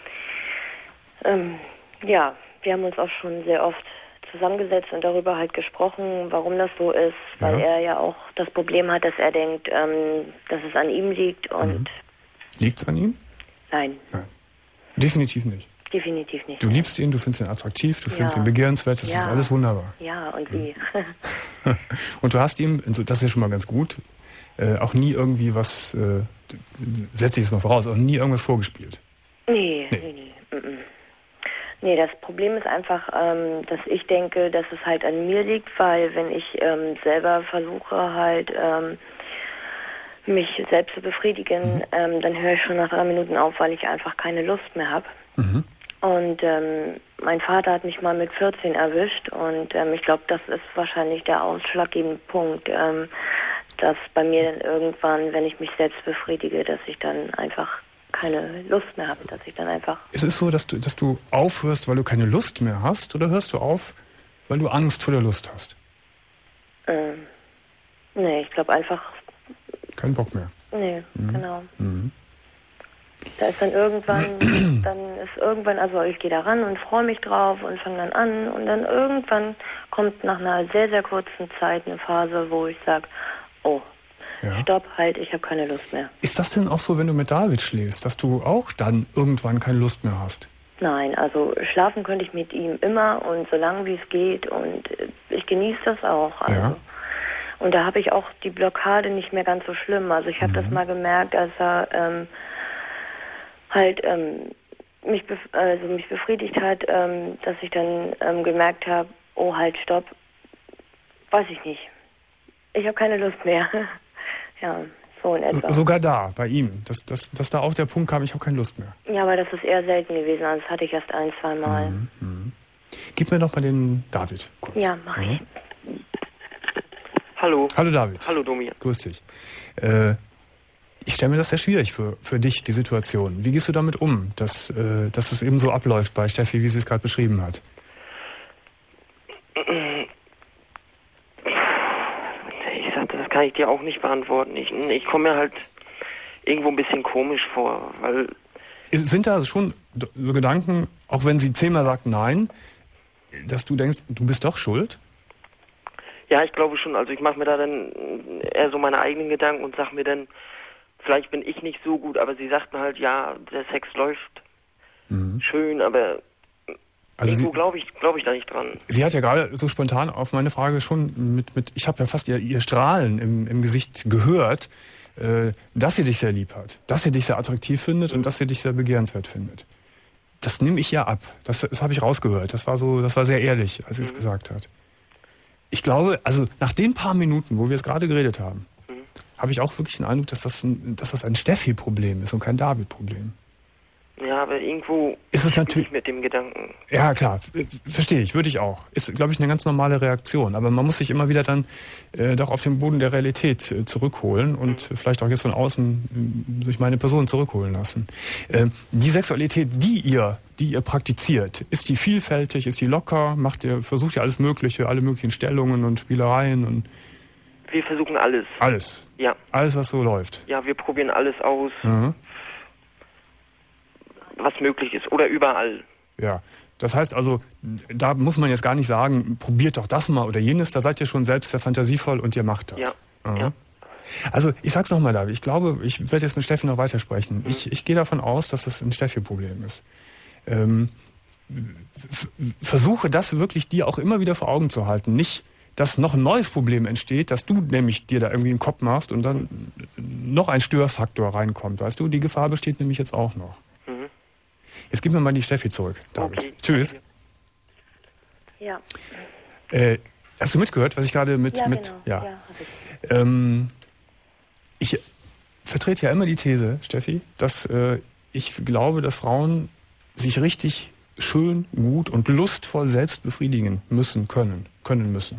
ähm, ja, wir haben uns auch schon sehr oft zusammengesetzt und darüber halt gesprochen, warum das so ist, weil ja. er ja auch das Problem hat, dass er denkt, ähm, dass es an ihm liegt und... Mhm. Liegt's an ihm? Nein. Nein. Definitiv nicht. Definitiv nicht. Du liebst ihn, du findest ihn attraktiv, du findest ja. ihn begehrenswert, das ja. ist alles wunderbar. Ja, und wie? Und du hast ihm, das ist ja schon mal ganz gut, äh, auch nie irgendwie was, äh, setze ich es mal voraus, auch nie irgendwas vorgespielt. Nee, nee, nee. Nee, mm-mm. nee das Problem ist einfach, ähm, dass ich denke, dass es halt an mir liegt, weil wenn ich ähm, selber versuche halt ähm, mich selbst zu befriedigen, mhm. ähm, dann höre ich schon nach drei Minuten auf, weil ich einfach keine Lust mehr habe. Mhm. Und ähm, mein Vater hat mich mal mit vierzehn erwischt und ähm, ich glaube, das ist wahrscheinlich der ausschlaggebende Punkt, ähm, dass bei mir dann irgendwann, wenn ich mich selbst befriedige, dass ich dann einfach keine Lust mehr habe, dass ich dann einfach... Ist es so, dass du, dass du aufhörst, weil du keine Lust mehr hast, oder hörst du auf, weil du Angst vor der Lust hast? Ähm, nee, ich glaube einfach... Kein Bock mehr? Nee, mhm. genau. Mhm. Da ist dann irgendwann, dann ist irgendwann, also ich gehe da ran und freue mich drauf und fange dann an und dann irgendwann kommt nach einer sehr, sehr kurzen Zeit eine Phase, wo ich sage, oh, ja. stopp, halt, ich habe keine Lust mehr. Ist das denn auch so, wenn du mit David schläfst, dass du auch dann irgendwann keine Lust mehr hast? Nein, also schlafen könnte ich mit ihm immer und so lange wie es geht und ich genieße das auch. Also. Ja. Und da habe ich auch die Blockade nicht mehr ganz so schlimm. Also ich habe mhm. das mal gemerkt, dass er ähm, halt ähm, mich, bef- also mich befriedigt hat, ähm, dass ich dann ähm, gemerkt habe, oh halt, stopp, weiß ich nicht. Ich habe keine Lust mehr. Ja, so in etwa. Sogar da, bei ihm, dass, dass, dass da auch der Punkt kam, ich habe keine Lust mehr. Ja, aber das ist eher selten gewesen, also das hatte ich erst ein, zwei Mal. Mhm. Mhm. Gib mir doch mal den David kurz. Ja, mach ich. Mhm. Hallo. Hallo David. Hallo Domi. Grüß dich. Äh, ich stelle mir das sehr schwierig für, für dich, die Situation. Wie gehst du damit um, dass, äh, dass es eben so abläuft bei Steffi, wie sie es gerade beschrieben hat? Ich sagte, das kann ich dir auch nicht beantworten. Ich, ich komme mir halt irgendwo ein bisschen komisch vor, weil... Sind da schon so Gedanken, auch wenn sie zehnmal sagt nein, dass du denkst, du bist doch schuld? Ja, ich glaube schon. Also ich mache mir da dann eher so meine eigenen Gedanken und sage mir dann, vielleicht bin ich nicht so gut, aber sie sagt mir halt, ja, der Sex läuft mhm. schön, aber... Also so glaube ich, glaube ich da nicht dran. Sie hat ja gerade so spontan auf meine Frage schon mit, mit ich habe ja fast ihr, ihr Strahlen im, im Gesicht gehört, äh, dass sie dich sehr lieb hat, dass sie dich sehr attraktiv findet und dass sie dich sehr begehrenswert findet. Das nehme ich ja ab. Das, das habe ich rausgehört. Das war so, das war sehr ehrlich, als sie es mhm. gesagt hat. Ich glaube, also nach den paar Minuten, wo wir es gerade geredet haben, mhm. habe ich auch wirklich den Eindruck, dass das ein, dass das ein Steffi-Problem ist und kein David-Problem. Ja, aber irgendwo ist es natürlich mit dem Gedanken. Ja, klar, verstehe ich, würde ich auch. Ist, glaube ich, eine ganz normale Reaktion. Aber man muss sich immer wieder dann äh, doch auf den Boden der Realität äh, zurückholen und mhm. vielleicht auch jetzt von außen äh, durch meine Person zurückholen lassen. Äh, die Sexualität, die ihr, die ihr praktiziert, ist die vielfältig, ist die locker, macht ihr, versucht ihr alles Mögliche, alle möglichen Stellungen und Spielereien und wir versuchen alles. Alles? Ja. Alles, was so läuft? Ja, wir probieren alles aus. Mhm. Was möglich ist oder überall. Ja, das heißt also, da muss man jetzt gar nicht sagen, probiert doch das mal oder jenes, da seid ihr schon selbst sehr fantasievoll und ihr macht das. Ja. Mhm. ja. Also ich sag's nochmal, David, ich glaube, ich werde jetzt mit Steffi noch weitersprechen. Mhm. Ich, ich gehe davon aus, dass das ein Steffi-Problem ist. Ähm, f- versuche das wirklich dir auch immer wieder vor Augen zu halten. Nicht, dass noch ein neues Problem entsteht, dass du nämlich dir da irgendwie einen Kopf machst und dann noch ein Störfaktor reinkommt. Weißt du, die Gefahr besteht nämlich jetzt auch noch. Jetzt gib mir mal die Steffi zurück, David. Okay. Tschüss. Ja. Äh, hast du mitgehört, was ich gerade mit... Ja, mit genau. Ja, ja hab ich. Ähm, ich vertrete ja immer die These, Steffi, dass äh, ich glaube, dass Frauen sich richtig schön, gut und lustvoll selbst befriedigen müssen, können, können müssen.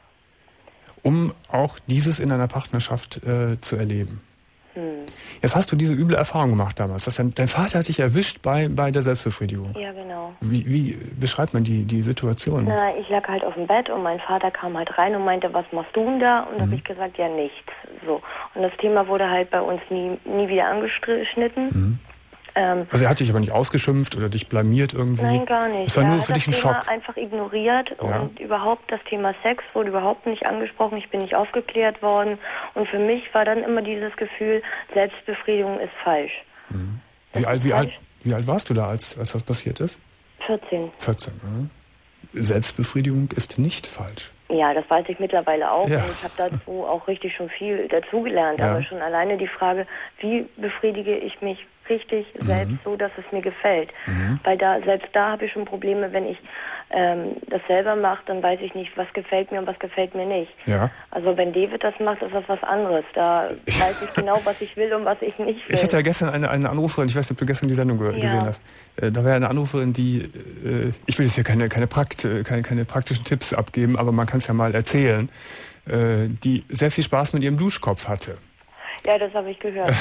Um auch dieses in einer Partnerschaft äh, zu erleben. Hm. Jetzt hast du diese üble Erfahrung gemacht damals. Dass dein, dein Vater hat dich erwischt bei, bei der Selbstbefriedigung. Ja, genau. Wie, wie beschreibt man die, die Situation? Na, ich lag halt auf dem Bett und mein Vater kam halt rein und meinte, was machst du denn da? Und da mhm. habe ich gesagt, ja, nichts. So. Und das Thema wurde halt bei uns nie, nie wieder angeschnitten. Mhm. Ähm, also er hat dich aber nicht ausgeschimpft oder dich blamiert irgendwie? Nein, gar nicht. Es war er nur hat für dich ein das Schock. Thema einfach ignoriert ja. und überhaupt das Thema Sex wurde überhaupt nicht angesprochen. Ich bin nicht aufgeklärt worden und für mich war dann immer dieses Gefühl, Selbstbefriedigung ist falsch. Mhm. Wie, alt, wie, falsch. Alt, wie alt warst du da, als, als das passiert ist? vierzehn. vierzehn, ja. Selbstbefriedigung ist nicht falsch. Ja, das weiß ich mittlerweile auch ja. und ich habe dazu auch richtig schon viel dazugelernt. Ja. Aber schon alleine die Frage, wie befriedige ich mich richtig mhm. selbst so, dass es mir gefällt. Mhm. Weil da selbst da habe ich schon Probleme, wenn ich ähm, das selber mache, dann weiß ich nicht, was gefällt mir und was gefällt mir nicht. Ja. Also wenn David das macht, ist das was anderes. Da weiß ich genau, was ich will und was ich nicht will. Ich hatte ja gestern eine, eine Anruferin, ich weiß nicht, ob du gestern die Sendung ja. gesehen hast. Äh, da war ja eine Anruferin, die, äh, ich will jetzt hier keine, keine, Prakt, keine, keine praktischen Tipps abgeben, aber man kann es ja mal erzählen, äh, die sehr viel Spaß mit ihrem Duschkopf hatte. Ja, das habe ich gehört.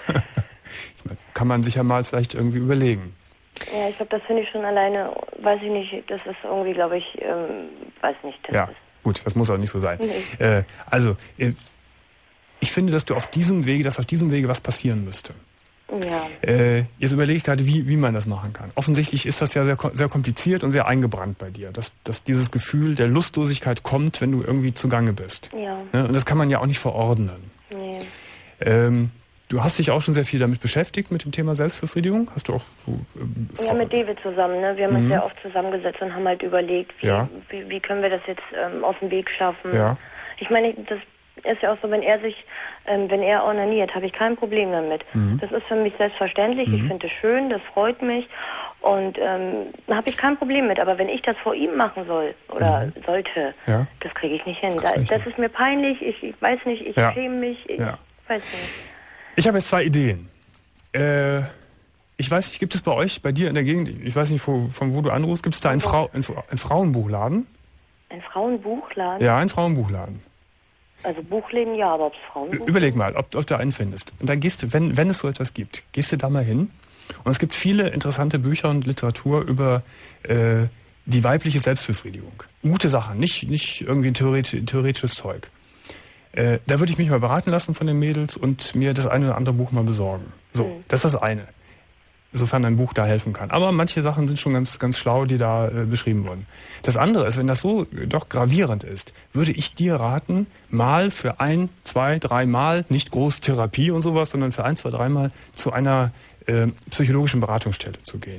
Kann man sich ja mal vielleicht irgendwie überlegen. Ja, ich glaube, das finde ich schon alleine, weiß ich nicht, das ist irgendwie, glaube ich, ähm, weiß nicht. Das ja, ist gut, das muss auch nicht so sein. Nee. Äh, also, äh, ich finde, dass du auf diesem Wege, dass auf diesem Wege was passieren müsste. Ja. Äh, jetzt überlege ich gerade, wie, wie man das machen kann. Offensichtlich ist das ja sehr, sehr kompliziert und sehr eingebrannt bei dir, dass, dass dieses Gefühl der Lustlosigkeit kommt, wenn du irgendwie zugange bist. Ja. Ne? Und das kann man ja auch nicht verordnen. Nee. Ähm, Du hast dich auch schon sehr viel damit beschäftigt, mit dem Thema Selbstbefriedigung? Hast du auch so, äh, Ja, mit David zusammen. Ne? Wir haben mhm. uns sehr oft zusammengesetzt und haben halt überlegt, wie, ja. wie, wie können wir das jetzt ähm, aus dem Weg schaffen. Ja. Ich meine, das ist ja auch so, wenn er sich, ähm, wenn er onaniert, habe ich kein Problem damit. Mhm. Das ist für mich selbstverständlich. Mhm. Ich finde es schön, das freut mich. Und ähm, da habe ich kein Problem mit. Aber wenn ich das vor ihm machen soll oder mhm. sollte, ja. das kriege ich nicht hin. Da, nicht das hin. Ist mir peinlich. Ich, ich weiß nicht, ich ja. schäme mich. Ich ja. weiß nicht. Ich habe jetzt zwei Ideen. Äh, ich weiß nicht, gibt es bei euch, bei dir in der Gegend, ich weiß nicht, wo, von wo du anrufst, gibt es da einen, Frau, einen, einen Frauenbuchladen? Ein Frauenbuchladen? Ja, ein Frauenbuchladen. Also Buchläden ja, aber ob es Frauenbuchladen? Überleg mal, ob, ob du einen findest. Und dann gehst du, wenn, wenn es so etwas gibt, gehst du da mal hin. Und es gibt viele interessante Bücher und Literatur über äh, die weibliche Selbstbefriedigung. Gute Sachen, nicht, nicht irgendwie ein theoretisch, theoretisches Zeug. Äh, da würde ich mich mal beraten lassen von den Mädels und mir das eine oder andere Buch mal besorgen. So, mhm. das ist das eine. Sofern ein Buch da helfen kann. Aber manche Sachen sind schon ganz, ganz schlau, die da äh, beschrieben wurden. Das andere ist, wenn das so äh, doch gravierend ist, würde ich dir raten, mal für ein, zwei, drei Mal, nicht groß Therapie und sowas, sondern für ein, zwei, drei Mal zu einer äh, psychologischen Beratungsstelle zu gehen.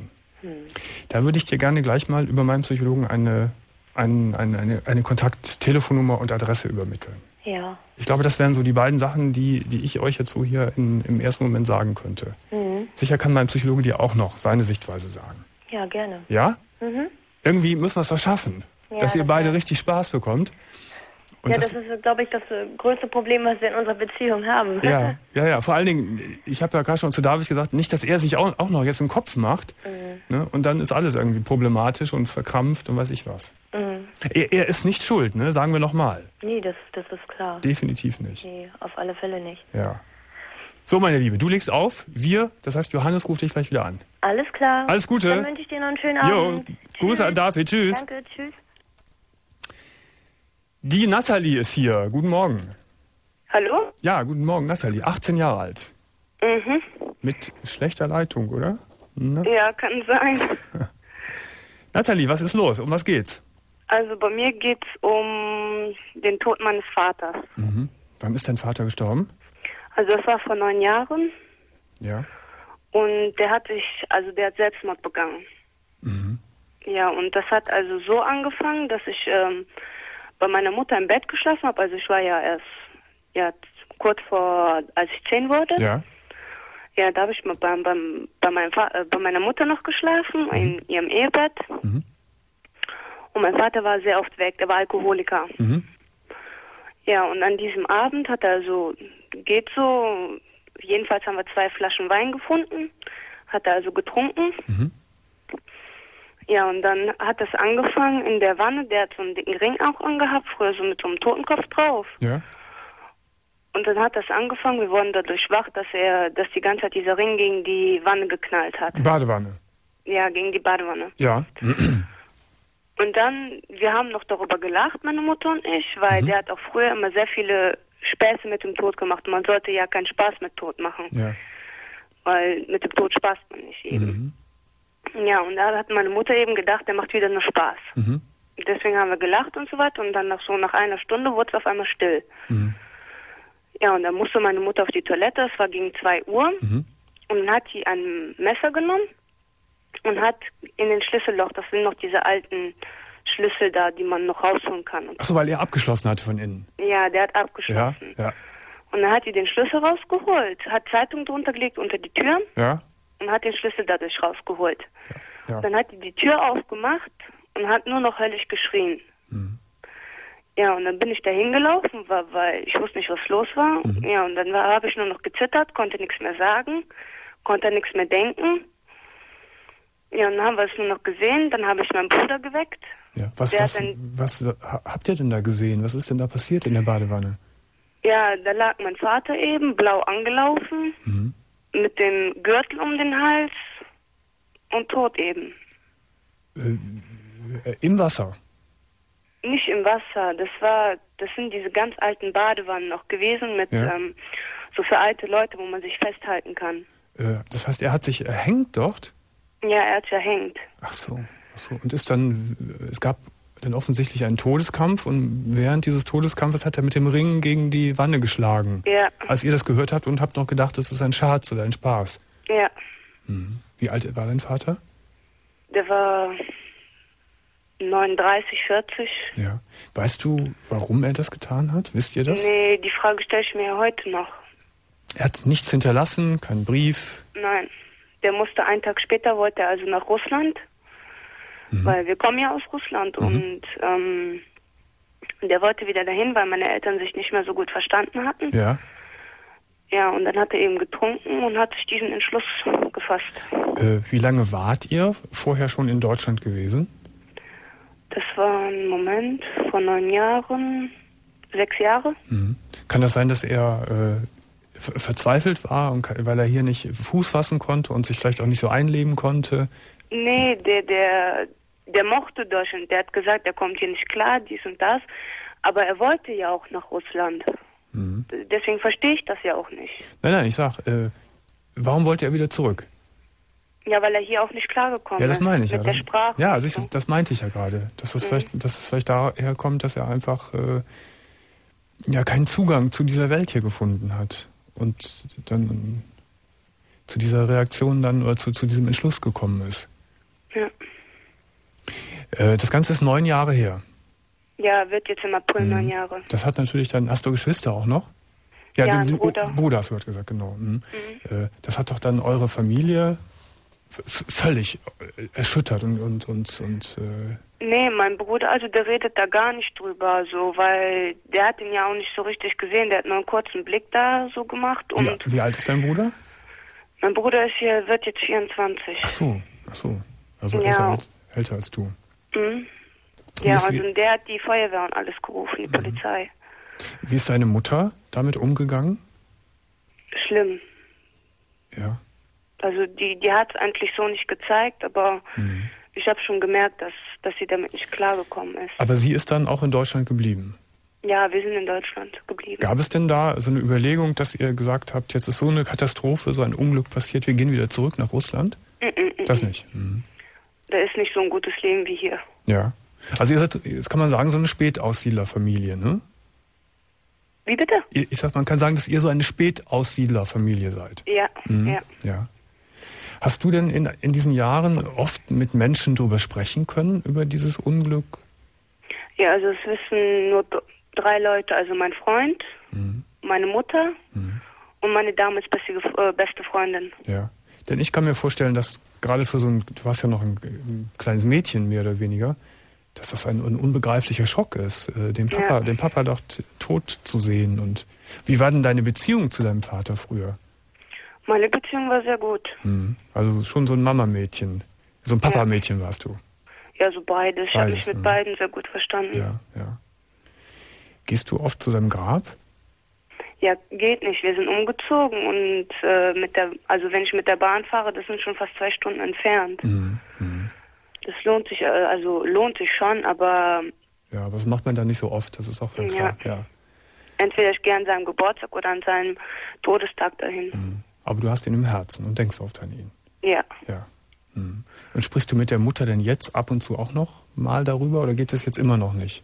Hm. Da würde ich dir gerne gleich mal über meinen Psychologen eine, eine, eine, eine, eine Kontakt-Telefonnummer und Adresse übermitteln. Ja. Ich glaube, das wären so die beiden Sachen, die, die ich euch jetzt so hier in, im ersten Moment sagen könnte. Mhm. Sicher kann mein Psychologe dir auch noch seine Sichtweise sagen. Ja, gerne. Ja? Mhm. Irgendwie müssen wir es doch schaffen, Ja, dass ihr das beide ja. richtig Spaß bekommt. Und ja, das, das ist, glaube ich, das äh, größte Problem, was wir in unserer Beziehung haben. Ja, ja, ja. Vor allen Dingen, ich habe ja gerade schon zu David gesagt, nicht, dass er sich auch, auch noch jetzt einen Kopf macht. Mhm. Ne? Und dann ist alles irgendwie problematisch und verkrampft und weiß ich was. Mhm. Er, er ist nicht schuld, ne? Sagen wir nochmal. Nee, das, das ist klar. Definitiv nicht. Nee, auf alle Fälle nicht. Ja. So, meine Liebe, du legst auf. Wir, das heißt, Johannes ruft dich gleich wieder an. Alles klar. Alles Gute. Dann wünsche ich dir noch einen schönen Abend. Jo, Grüße an David. Tschüss. Danke, tschüss. Die Nathalie ist hier. Guten Morgen. Hallo? Ja, guten Morgen, Nathalie. achtzehn Jahre alt. Mhm. Mit schlechter Leitung, oder? Ne? Ja, kann sein. Nathalie, was ist los? Um was geht's? Also bei mir geht's um den Tod meines Vaters. Mhm. Wann ist dein Vater gestorben? Also das war vor neun Jahren Ja. und der hat sich, also der hat Selbstmord begangen. Mhm. Ja, und das hat also so angefangen, dass ich ähm, bei meiner Mutter im Bett geschlafen habe. Also ich war ja erst ja kurz vor, als ich zehn wurde. Ja. Ja, da habe ich mal beim, beim, bei, meinem Fa äh, bei meiner Mutter noch geschlafen, Mhm. in ihrem Ehebett. Mhm. Und mein Vater war sehr oft weg, der war Alkoholiker. Mhm. Ja, und an diesem Abend hat er so, geht so, jedenfalls haben wir zwei Flaschen Wein gefunden, hat er also getrunken. Mhm. Ja, und dann hat es angefangen in der Wanne, der hat so einen dicken Ring auch angehabt, früher so mit so einem Totenkopf drauf. Ja. Und dann hat das angefangen, wir wurden dadurch wach, dass er, dass die ganze Zeit dieser Ring gegen die Wanne geknallt hat. Badewanne. Ja, gegen die Badewanne. Ja. Und dann, wir haben noch darüber gelacht, meine Mutter und ich, weil Mhm. der hat auch früher immer sehr viele Späße mit dem Tod gemacht. Und man sollte ja keinen Spaß mit Tod machen, Ja. weil mit dem Tod spaßt man nicht eben. Mhm. Ja, und da hat meine Mutter eben gedacht, der macht wieder nur Spaß. Mhm. Deswegen haben wir gelacht und so weiter und dann nach so nach einer Stunde wurde es auf einmal still. Mhm. Ja, und dann musste meine Mutter auf die Toilette, es war gegen zwei Uhr Mhm. und dann hat sie ein Messer genommen und hat in den Schlüsselloch, das sind noch diese alten Schlüssel da, die man noch rausholen kann. Und Achso, weil er abgeschlossen hatte von innen. ja, der hat Ja, abgeschlossen. ja, Und dann hat sie den Schlüssel rausgeholt, hat Zeitung drunter gelegt unter die Tür ja. und hat den Schlüssel dadurch rausgeholt. Ja. Dann hat sie die Tür aufgemacht und hat nur noch höllisch geschrien. Mhm. Ja, und dann bin ich da hingelaufen, weil, weil ich wusste nicht, was los war. Mhm. Ja, und dann habe ich nur noch gezittert, konnte nichts mehr sagen, konnte nichts mehr denken. Ja, und dann haben wir es nur noch gesehen. Dann habe ich meinen Bruder geweckt. Ja. Was, Der was, hat dann- was ha- habt ihr denn da gesehen? Was ist denn da passiert in der Badewanne? Ja, da lag mein Vater eben, blau angelaufen, Mhm. mit dem Gürtel um den Hals und tot eben. Äh, äh, Im Wasser. Nicht im Wasser. Das war, das sind diese ganz alten Badewannen noch gewesen mit Ja. ähm, so für alte Leute, wo man sich festhalten kann. Äh, das heißt, er hat sich erhängt dort? Ja, er hat verhängt. Ach so, ach so. Und ist dann, es gab dann offensichtlich einen Todeskampf und während dieses Todeskampfes hat er mit dem Ring gegen die Wanne geschlagen. Ja, Als ihr das gehört habt und habt noch gedacht, das ist ein Scherz oder ein Spaß. ja. Mhm. Wie alt war dein Vater? Der war neununddreißig, vierzig. Ja. Weißt du, warum er das getan hat? Wisst ihr das? Nee, die Frage stelle ich mir ja heute noch. Er hat nichts hinterlassen, keinen Brief. Nein. Der musste einen Tag später, wollte er also nach Russland, Mhm. weil wir kommen ja aus Russland Mhm. und ähm, der wollte wieder dahin, weil meine Eltern sich nicht mehr so gut verstanden hatten. Ja. Ja, und dann hat er eben getrunken und hat sich diesen Entschluss gefasst. Äh, wie lange wart ihr vorher schon in Deutschland gewesen? Das war ein Moment vor neun Jahren, sechs Jahre. Mhm. Kann das sein, dass er äh, ver- verzweifelt war, und ka- weil er hier nicht Fuß fassen konnte und sich vielleicht auch nicht so einleben konnte? Nee, der, der, der mochte Deutschland. Der hat gesagt, er kommt hier nicht klar, dies und das. Aber er wollte ja auch nach Russland. Mhm. Deswegen verstehe ich das ja auch nicht. Nein, nein, ich sag, äh, warum wollte er wieder zurück? Ja, weil er hier auch nicht klargekommen Ja, das ist. meine ich Mit ja. der Das, Sprache. ja, und also ich, so. das meinte ich ja gerade. Dass es Mhm. vielleicht, dass es vielleicht daher kommt, dass er einfach äh, ja keinen Zugang zu dieser Welt hier gefunden hat und dann ähm, zu dieser Reaktion dann oder zu, zu diesem Entschluss gekommen ist. Ja. Äh, das Ganze ist neun Jahre her. Ja, wird jetzt im April mhm. neun Jahre. Das hat natürlich dann, hast du Geschwister auch noch? Ja, ja, du, Bruder. Bruder hast du gerade gesagt, genau. Mhm. Mhm. Äh, das hat doch dann eure Familie f- völlig erschüttert und, und, und, und äh Nee, mein Bruder, also der redet da gar nicht drüber, so, weil der hat ihn ja auch nicht so richtig gesehen, der hat nur einen kurzen Blick da so gemacht. Und wie, wie alt ist dein Bruder? Mein Bruder ist hier, wird jetzt vierundzwanzig. Ach so, ach so. Also ja. älter, älter als du. Mhm. Ja, also wie, der hat die Feuerwehr und alles gerufen, die mhm. Polizei. Wie ist deine Mutter damit umgegangen? Schlimm. Ja. Also die, die hat es eigentlich so nicht gezeigt, aber mhm. ich habe schon gemerkt, dass, dass sie damit nicht klargekommen ist. Aber sie ist dann auch in Deutschland geblieben? Ja, wir sind in Deutschland geblieben. Gab es denn da so eine Überlegung, dass ihr gesagt habt, jetzt ist so eine Katastrophe, so ein Unglück passiert, wir gehen wieder zurück nach Russland? Mm -mm, das nicht? Mhm. Da ist nicht so ein gutes Leben wie hier. Ja. Also ihr seid, jetzt kann man sagen, so eine Spätaussiedlerfamilie, ne? Wie bitte? Ich sag, man kann sagen, dass ihr so eine Spätaussiedlerfamilie seid. Ja, mhm. ja. ja. Hast du denn in, in diesen Jahren oft mit Menschen darüber sprechen können, über dieses Unglück? Ja, also es wissen nur drei Leute, also mein Freund, mhm. meine Mutter mhm. und meine damals beste, äh, beste Freundin. Ja, denn ich kann mir vorstellen, dass gerade für so ein, du warst ja noch ein, ein kleines Mädchen mehr oder weniger, dass das ein, ein unbegreiflicher Schock ist, äh, den Papa, ja. den Papa doch t- tot zu sehen. Und wie war denn deine Beziehung zu deinem Vater früher? Meine Beziehung war sehr gut. Mhm. Also schon so ein Mama-Mädchen, so ein Papa-Mädchen warst du? Ja, so beides. Ich habe mich mit mh. beiden sehr gut verstanden. Ja, ja. Gehst du oft zu seinem Grab? Ja, geht nicht. Wir sind umgezogen und äh, mit der, also wenn ich mit der Bahn fahre, das sind schon fast zwei Stunden entfernt. Mhm. Mhm. Das lohnt sich, also lohnt sich schon, aber... Ja, aber das macht man dann nicht so oft, das ist auch klar. Ja. Ja. Entweder ich gehe an seinem Geburtstag oder an seinem Todestag dahin. Mhm. Aber du hast ihn im Herzen und denkst oft an ihn. Ja. Ja. Mhm. Und sprichst du mit der Mutter denn jetzt ab und zu auch noch mal darüber oder geht das jetzt immer noch nicht?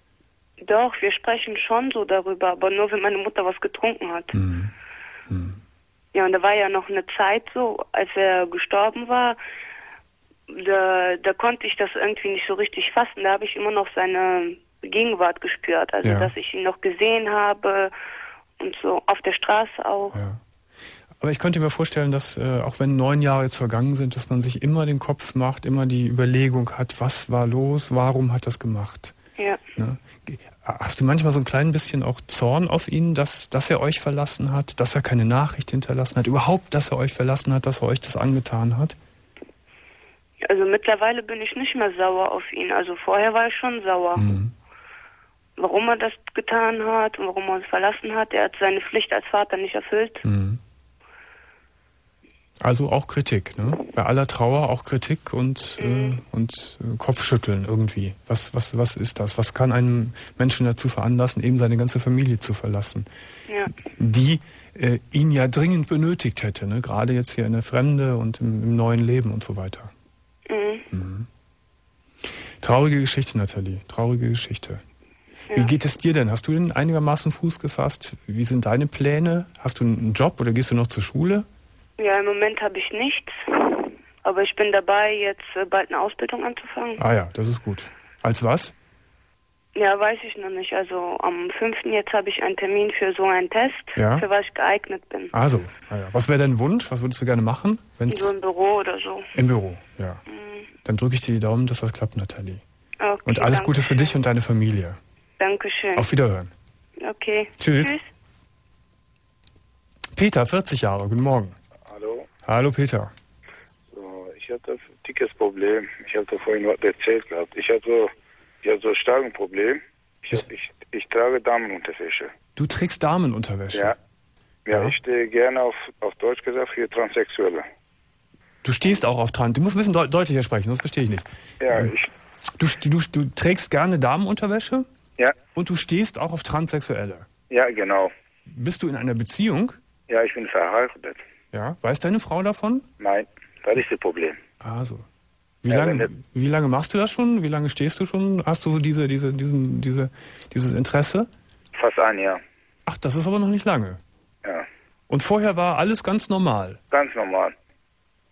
Doch, wir sprechen schon so darüber, aber nur wenn meine Mutter was getrunken hat. Mhm. Mhm. Ja, und da war ja noch eine Zeit so, als er gestorben war, Da, da konnte ich das irgendwie nicht so richtig fassen. Da habe ich immer noch seine Gegenwart gespürt. Also, ja. dass ich ihn noch gesehen habe und so auf der Straße auch. Ja. Aber ich könnte mir vorstellen, dass äh, auch wenn neun Jahre jetzt vergangen sind, dass man sich immer den Kopf macht, immer die Überlegung hat, was war los, warum hat das gemacht? Ja. Ne? Hast du manchmal so ein klein bisschen auch Zorn auf ihn, dass, dass er euch verlassen hat, dass er keine Nachricht hinterlassen hat, überhaupt, dass er euch verlassen hat, dass er euch das angetan hat? Also mittlerweile bin ich nicht mehr sauer auf ihn. Also vorher war ich schon sauer. Mhm. Warum er das getan hat und warum er uns verlassen hat. Er hat seine Pflicht als Vater nicht erfüllt. Mhm. Also auch Kritik, ne? Bei aller Trauer auch Kritik und, mhm. äh, und äh, Kopfschütteln irgendwie. Was, was, was ist das? Was kann einen Menschen dazu veranlassen, eben seine ganze Familie zu verlassen? Ja. Die äh, ihn ja dringend benötigt hätte, ne? Gerade jetzt hier in der Fremde und im, im neuen Leben und so weiter. Mhm. Mhm. Traurige Geschichte, Nathalie. Traurige Geschichte. Ja. Wie geht es dir denn? Hast du denn einigermaßen Fuß gefasst? Wie sind deine Pläne? Hast du einen Job oder gehst du noch zur Schule? Ja, im Moment habe ich nichts. Aber ich bin dabei, jetzt äh, bald eine Ausbildung anzufangen. Ah ja, das ist gut. Als was? Ja, weiß ich noch nicht. Also am fünften jetzt habe ich einen Termin für so einen Test, ja? für was ich geeignet bin. Also, ah ja. Was wäre dein Wunsch? Was würdest du gerne machen? Wenn's so im Büro oder so. Im Büro, ja. Mhm. Dann drücke ich dir die Daumen, dass das klappt, Nathalie. Okay, und alles Gute für schön. dich und deine Familie. Dankeschön. Auf Wiederhören. Okay. Tschüss. Tschüss. Peter, vierzig Jahre, guten Morgen. Hallo. Hallo Peter. So, ich hatte ein dickes Problem. Ich hatte vorhin was erzählt gehabt. Ich hatte so, ich hatte so ein starkes Problem. Ich, ich, ich, ich trage Damenunterwäsche. Du trägst Damenunterwäsche? Ja. Ja, ja. Ich stehe gerne auf, auf Deutsch gesagt für Transsexuelle. Du stehst auch auf Trans. Du musst ein bisschen deut- deutlicher sprechen, das verstehe ich nicht. Ja, ich... Du, du, du trägst gerne Damenunterwäsche? Ja. Und du stehst auch auf Transsexuelle? Ja, genau. Bist du in einer Beziehung? Ja, ich bin verheiratet. Ja. Weiß deine Frau davon? Nein, das ist das Problem. Ah, so. Wie, ja, lange, wie lange machst du das schon? Wie lange stehst du schon? Hast du so diese, diese, diesen, diese, dieses Interesse? Fast ein Jahr. Ach, das ist aber noch nicht lange. Ja. Und vorher war alles ganz normal? Ganz normal.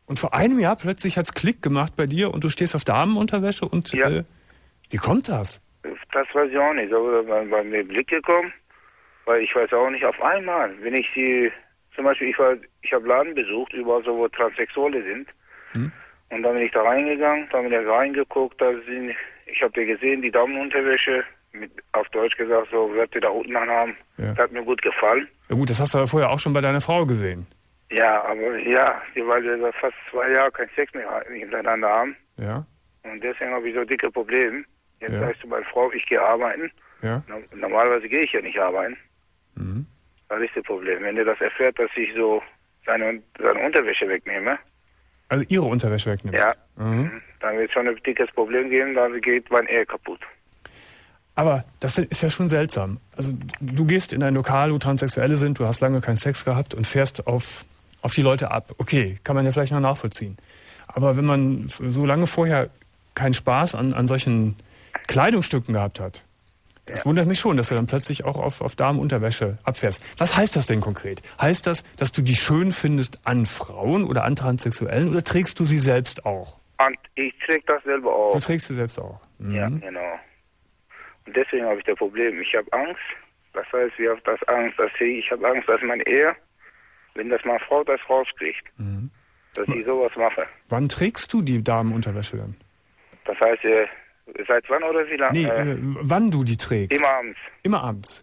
Und vor einem Jahr plötzlich hat's Klick gemacht bei dir und du stehst auf Damenunterwäsche und Ja. äh, wie kommt das? Das weiß ich auch nicht. Aber bei, bei mir Blick gekommen, weil ich weiß auch nicht, auf einmal, wenn ich die, zum Beispiel, ich war, ich habe Laden besucht, überall so, wo Transsexuelle sind. Hm? Und dann bin ich da reingegangen, dann bin ich reingeguckt, da sind, ich habe dir gesehen, die Damenunterwäsche, mit, auf Deutsch gesagt, so Wörter da unten haben. Ja. Das hat mir gut gefallen. Ja gut, das hast du aber vorher auch schon bei deiner Frau gesehen. Ja, aber ja, weil wir da fast zwei Jahre keinen Sex mehr hintereinander haben. Ja, Und deswegen habe ich so dicke Probleme. Jetzt Ja. sagst du meine Frau, ich gehe arbeiten. ja. No- Normalerweise gehe ich ja nicht arbeiten. Mhm. Das ist das Problem. Wenn der das erfährt, dass ich so seine, seine Unterwäsche wegnehme, Also ihre Unterwäsche wegnimmst. ja, Mhm. dann wird es schon ein dickes Problem geben, dann geht mein Ehe kaputt. Aber das ist ja schon seltsam. Also du gehst in ein Lokal, wo Transsexuelle sind, du hast lange keinen Sex gehabt und fährst auf, auf die Leute ab. Okay, kann man ja vielleicht noch nachvollziehen. Aber wenn man so lange vorher keinen Spaß an, an solchen Kleidungsstücken gehabt hat, das Ja. wundert mich schon, dass du dann plötzlich auch auf, auf Damenunterwäsche abfährst. Was heißt das denn konkret? Heißt das, dass du die schön findest an Frauen oder an Transsexuellen oder trägst du sie selbst auch? Und ich träge das selber Du auch. trägst sie selbst auch. Mhm. Ja, genau. Und deswegen habe ich das Problem. Ich habe Angst. Das heißt, ich habe das Angst, dass ich, ich habe Angst, dass meine Ehe, wenn das meine Frau das rauskriegt, Mhm. dass ich sowas mache. Wann trägst du die Damenunterwäsche dann? Das heißt, äh, seit wann oder wie lange? Nee, äh, äh, wann du die trägst? immer abends. Immer abends.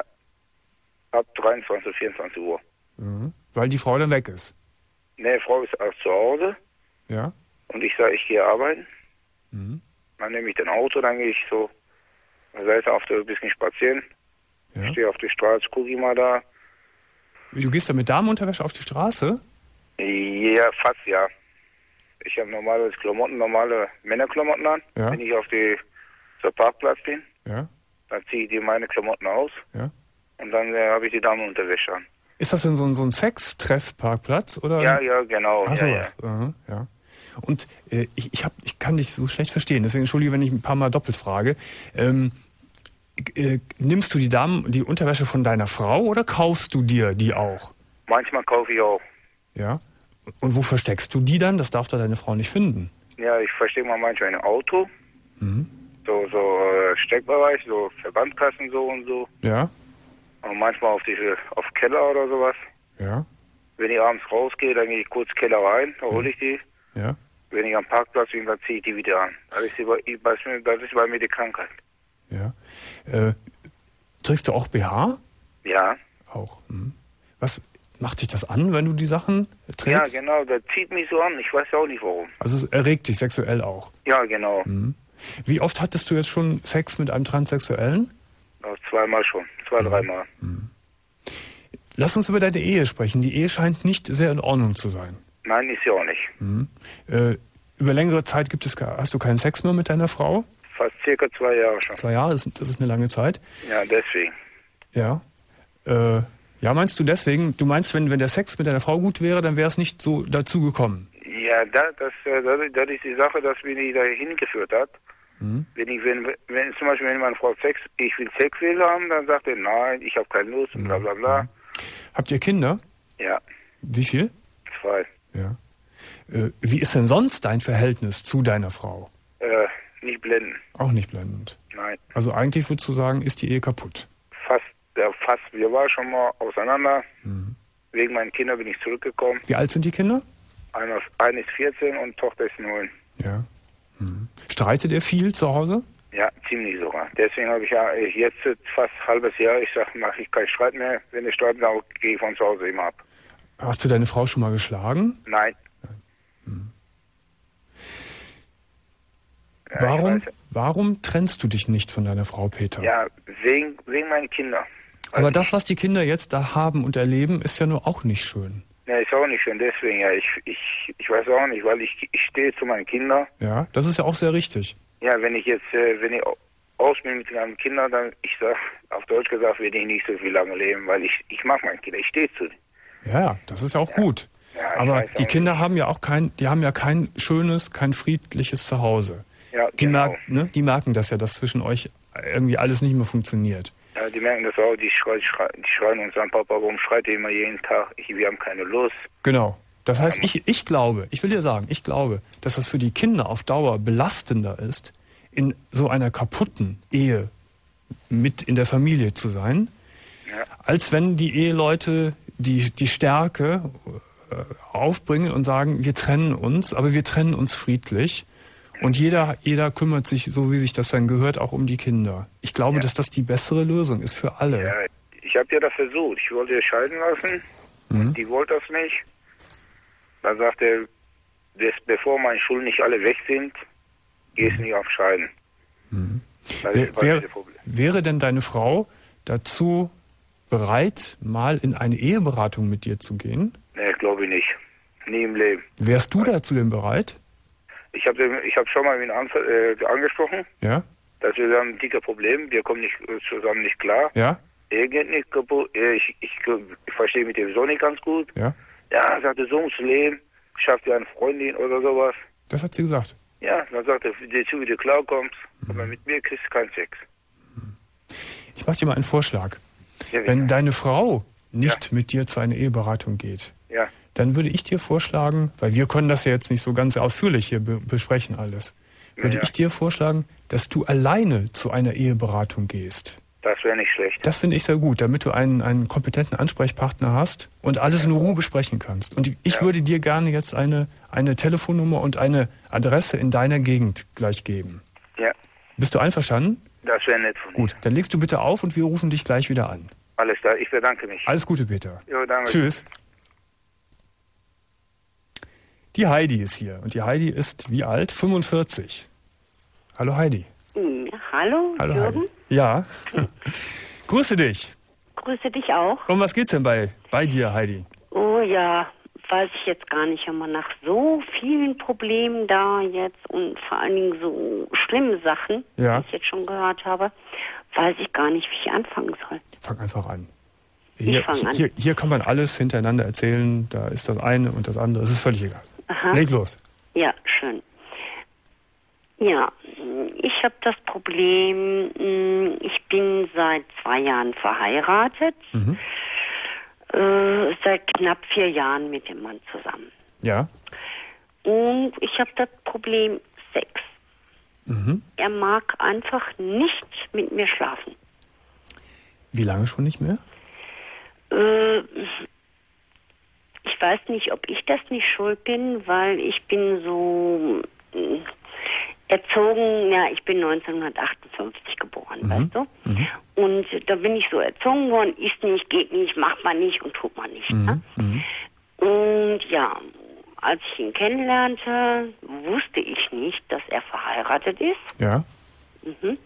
Ab dreiundzwanzig, vierundzwanzig Uhr. Mhm. Weil die Frau dann weg ist. Ne, Frau ist auch zu Hause Ja? und ich sage, ich gehe arbeiten. Mhm. Dann nehme ich den Auto, dann gehe ich so an der Seite auf der ein bisschen spazieren. Ja. Stehe auf der Straße, gucke ich mal da. Du gehst dann mit Damenunterwäsche auf die Straße? Ja, fast ja. Ich habe normale Klamotten, normale Männerklamotten an. Ja. Wenn ich auf die zur Parkplatz bin, Ja? dann ziehe ich die meine Klamotten aus Ja? und dann äh, habe ich die Damenunterwäsche an. Ist das denn so ein, so ein Sextreffparkplatz? Oder? Ja, ja, genau. Ach, ja, sowas. ja. Aha, ja. Und äh, ich, ich, hab, ich kann dich so schlecht verstehen, deswegen entschuldige, wenn ich ein paar Mal doppelt frage. Ähm, äh, nimmst du die Damen, die Unterwäsche von deiner Frau oder kaufst du dir die auch? Manchmal kaufe ich auch. Ja. Und wo versteckst du die dann? Das darf doch deine Frau nicht finden. Ja, ich verstecke mal manchmal ein Auto. Mhm. So, so äh, Steckbereich, so Verbandkassen so und so. Ja, Und manchmal auf die auf Keller oder sowas. ja, Wenn ich abends rausgehe, dann gehe ich kurz Keller rein, da hole ich die. ja. Wenn ich am Parkplatz bin, dann ziehe ich die wieder an. Das ist, bei, das ist bei mir die Krankheit. Ja. Äh, trägst du auch B H? Ja. Auch. Mhm. Was macht dich das an, wenn du die Sachen Ja, trägst? genau, das zieht mich so an. Ich weiß auch nicht warum. Also es erregt dich sexuell auch. Ja, genau. Mhm. Wie oft hattest du jetzt schon Sex mit einem Transsexuellen? Auch zweimal schon. Zwei, dreimal. Lass uns über deine Ehe sprechen. Die Ehe scheint nicht sehr in Ordnung zu sein. Nein, ist ja auch nicht. Mhm. Äh, über längere Zeit gibt es, gar- hast du keinen Sex mehr mit deiner Frau? Fast circa zwei Jahre schon. Zwei Jahre, das, das ist eine lange Zeit. Ja, deswegen. Ja. Äh, ja, meinst du deswegen? Du meinst, wenn, wenn der Sex mit deiner Frau gut wäre, dann wäre es nicht so dazu gekommen? Ja, das, das, äh, das, das ist die Sache, dass mich die da hingeführt hat. Mhm. Wenn ich, wenn, wenn zum Beispiel, wenn meine Frau Sex, ich will Sex will haben, dann sagt er, nein, ich habe keine Lust und bla bla bla. Habt ihr Kinder? Ja, Wie viel? zwei. Ja. Äh, wie ist denn sonst dein Verhältnis zu deiner Frau? Äh, nicht blenden. Auch nicht blendend. Nein, Also eigentlich würdest du sagen, ist die Ehe kaputt. fast, ja, fast. Wir waren schon mal auseinander. Mhm. Wegen meinen Kindern bin ich zurückgekommen. Wie alt sind die Kinder? Einer, eine ist vierzehn und Tochter ist neun. Ja. Mhm. Streitet ihr viel zu Hause? Ja, ziemlich sogar. Deswegen habe ich ja jetzt fast ein halbes Jahr, ich sage, mache ich keinen Streit mehr. Wenn ich Streit mache, gehe ich von zu Hause immer ab. Hast du deine Frau schon mal geschlagen? Nein. Ja, Warum, ich weiß. warum trennst du dich nicht von deiner Frau, Peter? Ja, wegen, wegen meinen Kindern. Aber das, was die Kinder jetzt da haben und erleben, ist ja nur auch nicht schön. Ja, ist auch nicht schön. Deswegen, ja, ich, ich, ich weiß auch nicht, weil ich, ich stehe zu meinen Kindern. Ja, das ist ja auch sehr richtig. Ja, wenn ich jetzt, äh, wenn ich aus bin mit meinen Kindern, dann, ich sag, auf Deutsch gesagt, werde ich nicht so viel lange leben, weil ich, ich mag meine Kinder, ich stehe zu denen. Ja, ja, das ist ja auch gut. Ja, ich Aber weiß die auch Kinder nicht. haben ja auch kein, die haben ja kein schönes, kein friedliches Zuhause. Ja, Die, genau. merk, ne, die merken das ja, dass zwischen euch irgendwie alles nicht mehr funktioniert. Ja, die merken das auch, die schreien, schreien, die schreien und sagen, Papa, warum schreit ihr immer jeden Tag? Ich, wir haben keine Lust. Genau. Das heißt, ich, ich glaube, ich will dir sagen, ich glaube, dass das für die Kinder auf Dauer belastender ist, in so einer kaputten Ehe mit in der Familie zu sein, ja. als wenn die Eheleute die, die Stärke äh, aufbringen und sagen, wir trennen uns, aber wir trennen uns friedlich. Und jeder, jeder kümmert sich, so wie sich das dann gehört, auch um die Kinder. Ich glaube, ja. dass das die bessere Lösung ist für alle. Ja, ich habe ja das versucht. Ich wollte scheiden lassen. Mhm. Die wollte das nicht. Dann sagt er, dass, bevor meine Schulden nicht alle weg sind, gehst du nicht auf Scheiden. Mhm. Das ist das Wär, wäre denn deine Frau dazu bereit, mal in eine Eheberatung mit dir zu gehen? Nee, glaube ich nicht. Nie im Leben. Wärst du dazu denn bereit? Ich habe ich hab schon mal mit ihm an, äh, angesprochen, ja? dass wir haben ein dickes Problem, wir kommen nicht zusammen nicht klar. Ja? Er geht nicht kaputt, ich, ich, ich verstehe mit dem Sohn nicht ganz gut. Ja? Ja, sagte, so musst du leben, schaff dir eine Freundin oder sowas. Das hat sie gesagt? Ja, dann sagt er, wenn du wieder klarkommst, mhm. aber mit mir kriegst du keinen Sex. Ich mache dir mal einen Vorschlag. Ja, wenn deine Frau nicht ja. mit dir zu einer Eheberatung geht, ja. dann würde ich dir vorschlagen, weil wir können das ja jetzt nicht so ganz ausführlich hier be- besprechen alles, würde ja. ich dir vorschlagen, dass du alleine zu einer Eheberatung gehst. Das wäre nicht schlecht. Das finde ich sehr gut, damit du einen, einen kompetenten Ansprechpartner hast und alles in Ruhe besprechen kannst. Und ich ja. würde dir gerne jetzt eine, eine Telefonnummer und eine Adresse in deiner Gegend gleich geben. Ja. Bist du einverstanden? Das wäre nett von dir. Gut, dann legst du bitte auf und wir rufen dich gleich wieder an. Alles klar, ich bedanke mich. Alles Gute, Peter. Jo, danke. Tschüss. Die Heidi ist hier und die Heidi ist wie alt? fünfundvierzig. Hallo Heidi. Ja, hallo, Hallo Jürgen. Heidi. Ja. Grüße dich. Grüße dich auch. Um was geht's denn bei, bei dir, Heidi? Oh ja, weiß ich jetzt gar nicht, aber nach so vielen Problemen da jetzt und vor allen Dingen so schlimme Sachen, ja. die ich jetzt schon gehört habe, weiß ich gar nicht, wie ich anfangen soll. Fang einfach an. Hier, ich fang an. Hier, hier kann man alles hintereinander erzählen, da ist das eine und das andere, es ist völlig egal. Aha. Leg los. Ja, schön. Ja, ich habe das Problem, ich bin seit zwei Jahren verheiratet, mhm. äh, seit knapp vier Jahren mit dem Mann zusammen. Ja. Und ich habe das Problem Sex. Mhm. Er mag einfach nicht mit mir schlafen. Wie lange schon nicht mehr? Äh, ich weiß nicht, ob ich das nicht schuld bin, weil ich bin so äh, erzogen, ja, ich bin neunzehnhundertachtundfünfzig geboren, mhm. weißt du? Mhm. Und da bin ich so erzogen worden, ist nicht, geht nicht, macht man nicht und tut man nicht. Mhm. Ne? Mhm. Und ja, als ich ihn kennenlernte, wusste ich nicht, dass er verheiratet ist. Ja. Mhm.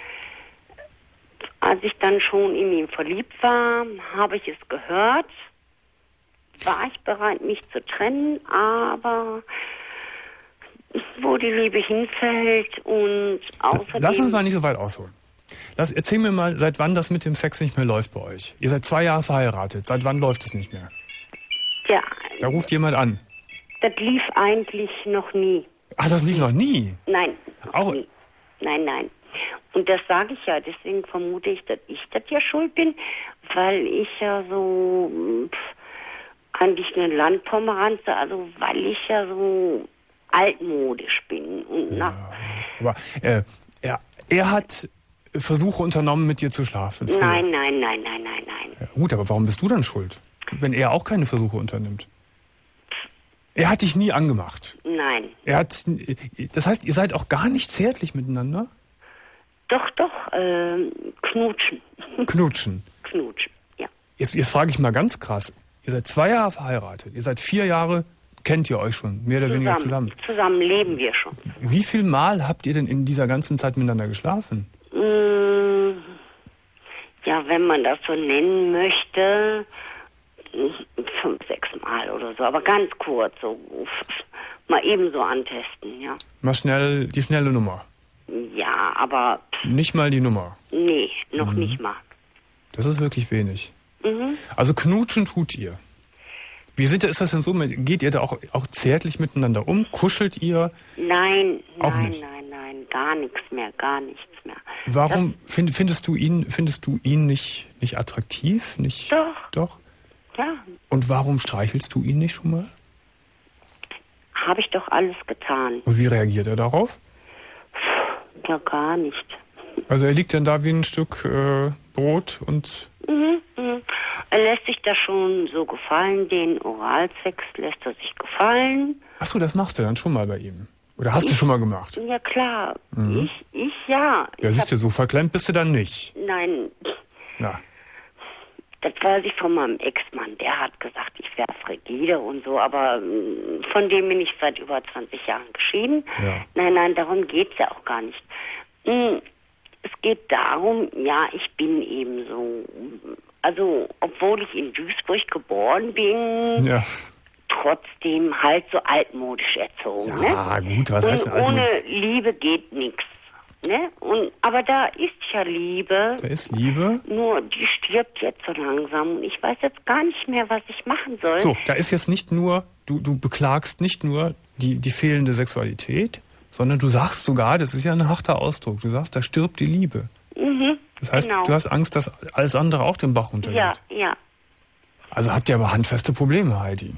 Als ich dann schon in ihn verliebt war, habe ich es gehört, war ich bereit, mich zu trennen, aber wo die Liebe hinfällt und außerdem... Lass uns mal nicht so weit ausholen. Lass, erzähl mir mal, seit wann das mit dem Sex nicht mehr läuft bei euch. Ihr seid zwei Jahre verheiratet. Seit wann läuft es nicht mehr? Ja. Da ruft jemand an. Das lief eigentlich noch nie. Ach, das lief noch nie? Nein, noch Auch? nie. Nein, nein. Und das sage ich ja, deswegen vermute ich, dass ich das ja schuld bin, weil ich ja so pff, eigentlich eine Landpomeranze, also weil ich ja so altmodisch bin. Und ja. Aber äh, er, er hat Versuche unternommen, mit dir zu schlafen. Früher. Nein, nein, nein, nein, nein, nein. Ja, gut, aber warum bist du dann schuld, wenn er auch keine Versuche unternimmt? Er hat dich nie angemacht. Nein. Er hat, das heißt, ihr seid auch gar nicht zärtlich miteinander? Doch, doch, äh, knutschen. Knutschen? Knutschen, ja. Jetzt, jetzt frage ich mal ganz krass. Ihr seid zwei Jahre verheiratet. Ihr seid vier Jahre, kennt ihr euch schon, mehr oder zusammen, weniger zusammen. Zusammen leben wir schon. Wie viel Mal habt ihr denn in dieser ganzen Zeit miteinander geschlafen? Mmh, ja, wenn man das so nennen möchte, fünf, sechs Mal oder so. Aber ganz kurz, so mal eben so antesten, ja. Mal schnell die schnelle Nummer. Ja, aber... Nicht mal die Nummer? Nee, noch mhm. nicht mal. Das ist wirklich wenig. Mhm. Also knutschen tut ihr. Wie sind, ist das denn so? Geht ihr da auch, auch zärtlich miteinander um? Kuschelt ihr? Nein, auch nein, nicht. nein, nein, gar nichts mehr, gar nichts mehr. Warum find, findest du ihn, findest du ihn nicht, nicht attraktiv? Nicht, doch. Doch? Ja. Und warum streichelst du ihn nicht schon mal? habe ich doch alles getan. Und wie reagiert er darauf? Ja, gar nicht. Also er liegt dann da wie ein Stück äh, Brot und... Mhm, mhm. Er lässt sich das schon so gefallen, den Oralsex lässt er sich gefallen. Ach so, das machst du dann schon mal bei ihm? Oder hast ich, du schon mal gemacht? Ja, klar. Mhm. Ich, ich, ja. Ja, siehst du, so verklemmt bist du dann nicht. Nein. Na. Das weiß ich von meinem Ex-Mann. Der hat gesagt, ich wäre frigide und so, aber von dem bin ich seit über zwanzig Jahren geschieden. Ja. Nein, nein, darum geht's ja auch gar nicht. Es geht darum, ja, ich bin eben so, also obwohl ich in Duisburg geboren bin, ja. trotzdem halt so altmodisch erzogen. Ja, ne? gut, was und heißt denn ohne Liebe geht nichts. Ne? Und, aber da ist ja Liebe. Da ist Liebe. Nur die stirbt jetzt so langsam. Und ich weiß jetzt gar nicht mehr, was ich machen soll. So, da ist jetzt nicht nur, du, du beklagst nicht nur die, die fehlende Sexualität, sondern du sagst sogar, das ist ja ein harter Ausdruck, du sagst, da stirbt die Liebe. Mhm, das heißt, genau. Du hast Angst, dass alles andere auch den Bach runtergeht. Ja, ja. Also habt ihr aber handfeste Probleme, Heidi.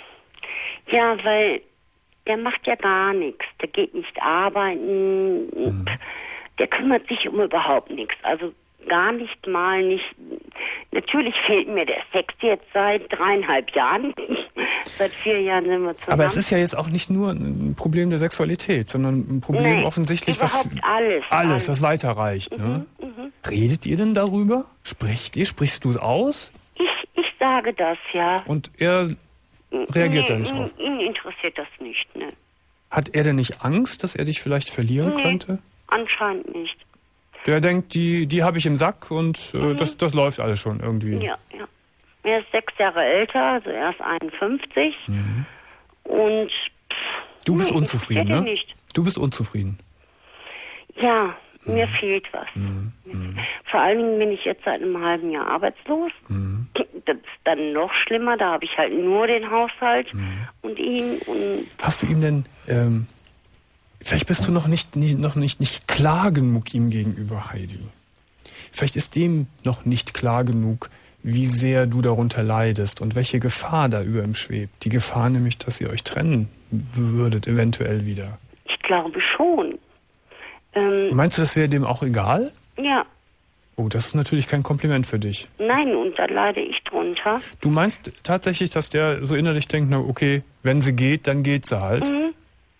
Ja, weil der macht ja gar nichts. Der geht nicht arbeiten. Mhm. Der kümmert sich um überhaupt nichts. Also gar nicht mal nicht. Natürlich fehlt mir der Sex jetzt seit dreieinhalb Jahren. Seit vier Jahren sind wir zusammen. Aber es ist ja jetzt auch nicht nur ein Problem der Sexualität, sondern ein Problem nee, offensichtlich, was alles, alles, alles, was weiterreicht. Mhm, ne? mhm. Redet ihr denn darüber? Sprecht ihr? Sprichst du es aus? Ich, ich sage das, ja. Und er reagiert nee, da nicht drauf? Ihn interessiert das nicht, ne. Hat er denn nicht Angst, dass er dich vielleicht verlieren nee, könnte? Anscheinend nicht. Der denkt, die, die habe ich im Sack und äh, mhm. das, das läuft alles schon irgendwie. Ja, ja. Er ist sechs Jahre älter, also er ist einundfünfzig. Mhm. Und pff, du bist nee, unzufrieden, ne? Nicht. Du bist unzufrieden. Ja, mhm. mir fehlt was. Mhm. Mhm. Vor allen Dingen bin ich jetzt seit einem halben Jahr arbeitslos. Mhm. Das ist dann noch schlimmer, da habe ich halt nur den Haushalt mhm. und ihn. Und hast du ihm denn, ähm, vielleicht bist du noch nicht, nie, noch nicht, nicht klar genug ihm gegenüber, Heidi. Vielleicht ist dem noch nicht klar genug, wie sehr du darunter leidest und welche Gefahr da über ihm schwebt. Die Gefahr nämlich, dass ihr euch trennen würdet, eventuell wieder. Ich glaube schon. Ähm, Meinst du, das wäre dem auch egal? Ja. Oh, das ist natürlich kein Kompliment für dich. Nein, und da leide ich drunter. Du meinst tatsächlich, dass der so innerlich denkt, na okay, wenn sie geht, dann geht sie halt. Mhm.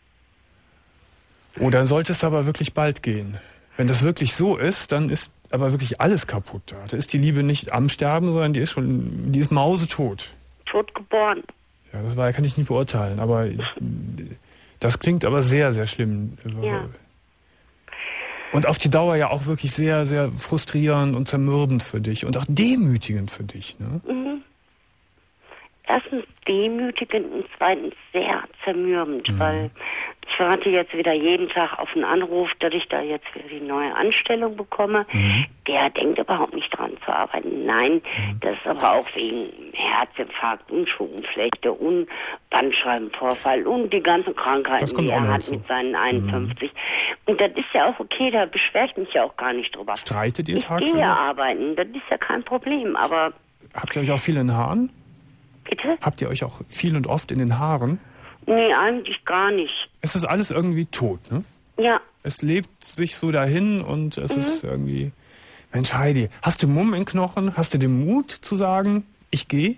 Oh, dann sollte es aber wirklich bald gehen. Wenn das wirklich so ist, dann ist aber wirklich alles kaputt da. Da ist die Liebe nicht am Sterben, sondern die ist schon, die ist mausetot. Tot geboren. Ja, das war, kann ich nicht beurteilen, aber das klingt aber sehr, sehr schlimm. Ja. Und auf die Dauer ja auch wirklich sehr, sehr frustrierend und zermürbend für dich und auch demütigend für dich, ne? Mhm. Erstens demütigend und zweitens sehr zermürbend, mhm. weil ich warte jetzt wieder jeden Tag auf einen Anruf, dass ich da jetzt wieder die neue Anstellung bekomme. Mhm. Der denkt überhaupt nicht dran zu arbeiten. Nein, mhm. das ist aber auch wegen Herzinfarkt und Schuppenflechte und Bandscheibenvorfall und die ganzen Krankheiten, die er hat mit seinen einundfünfzig. Mhm. Und das ist ja auch okay, da beschwere ich mich ja auch gar nicht drüber. Streitet ihr ich tagsüber? Ich gehe arbeiten, das ist ja kein Problem, aber... Habt ihr euch auch viel in den Haaren? Bitte? Habt ihr euch auch viel und oft in den Haaren? Nee, eigentlich gar nicht. Es ist alles irgendwie tot, ne? Ja. Es lebt sich so dahin und es mhm. ist irgendwie... Mensch, Heidi, hast du Mumm in Knochen? Hast du den Mut zu sagen, ich gehe?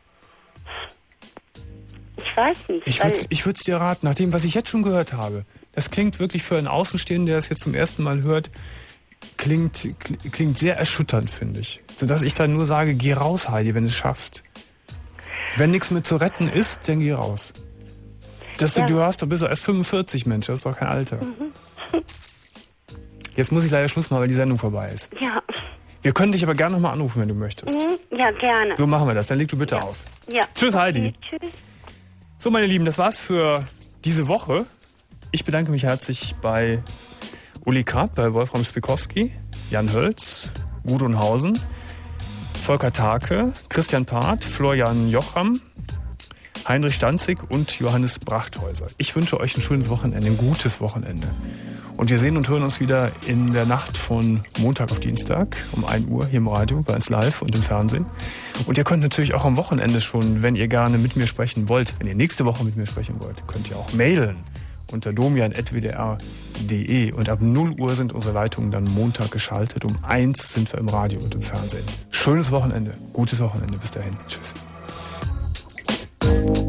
Ich weiß nicht. Ich würde ich würd's dir raten, nach dem, was ich jetzt schon gehört habe. Das klingt wirklich für einen Außenstehenden, der das jetzt zum ersten Mal hört, klingt, klingt sehr erschütternd, finde ich. Sodass ich dann nur sage, geh raus, Heidi, wenn du es schaffst. Wenn nichts mehr zu retten ist, dann geh raus. Das, ja. Du hast, du bist doch erst fünfundvierzig, Mensch, das ist doch kein Alter. Mhm. Jetzt muss ich leider Schluss machen, weil die Sendung vorbei ist. Ja. Wir können dich aber gerne nochmal anrufen, wenn du möchtest. Mhm. Ja, gerne. So machen wir das, dann leg du bitte ja. auf. Ja. Tschüss, Heidi. Okay, tschüss. So, meine Lieben, das war's für diese Woche. Ich bedanke mich herzlich bei Uli Krapp, bei Wolfram Spikowski, Jan Hölz, Gudrun Hausen, Volker Tarke, Christian Part, Florian Jocham, Heinrich Stanzig und Johannes Brachthäuser. Ich wünsche euch ein schönes Wochenende, ein gutes Wochenende. Und wir sehen und hören uns wieder in der Nacht von Montag auf Dienstag um ein Uhr hier im Radio, bei uns live und im Fernsehen. Und ihr könnt natürlich auch am Wochenende schon, wenn ihr gerne mit mir sprechen wollt, wenn ihr nächste Woche mit mir sprechen wollt, könnt ihr auch mailen unter domian at w d r punkt d e. Und ab null Uhr sind unsere Leitungen dann Montag geschaltet. Um eins sind wir im Radio und im Fernsehen. Schönes Wochenende, gutes Wochenende. Bis dahin. Tschüss.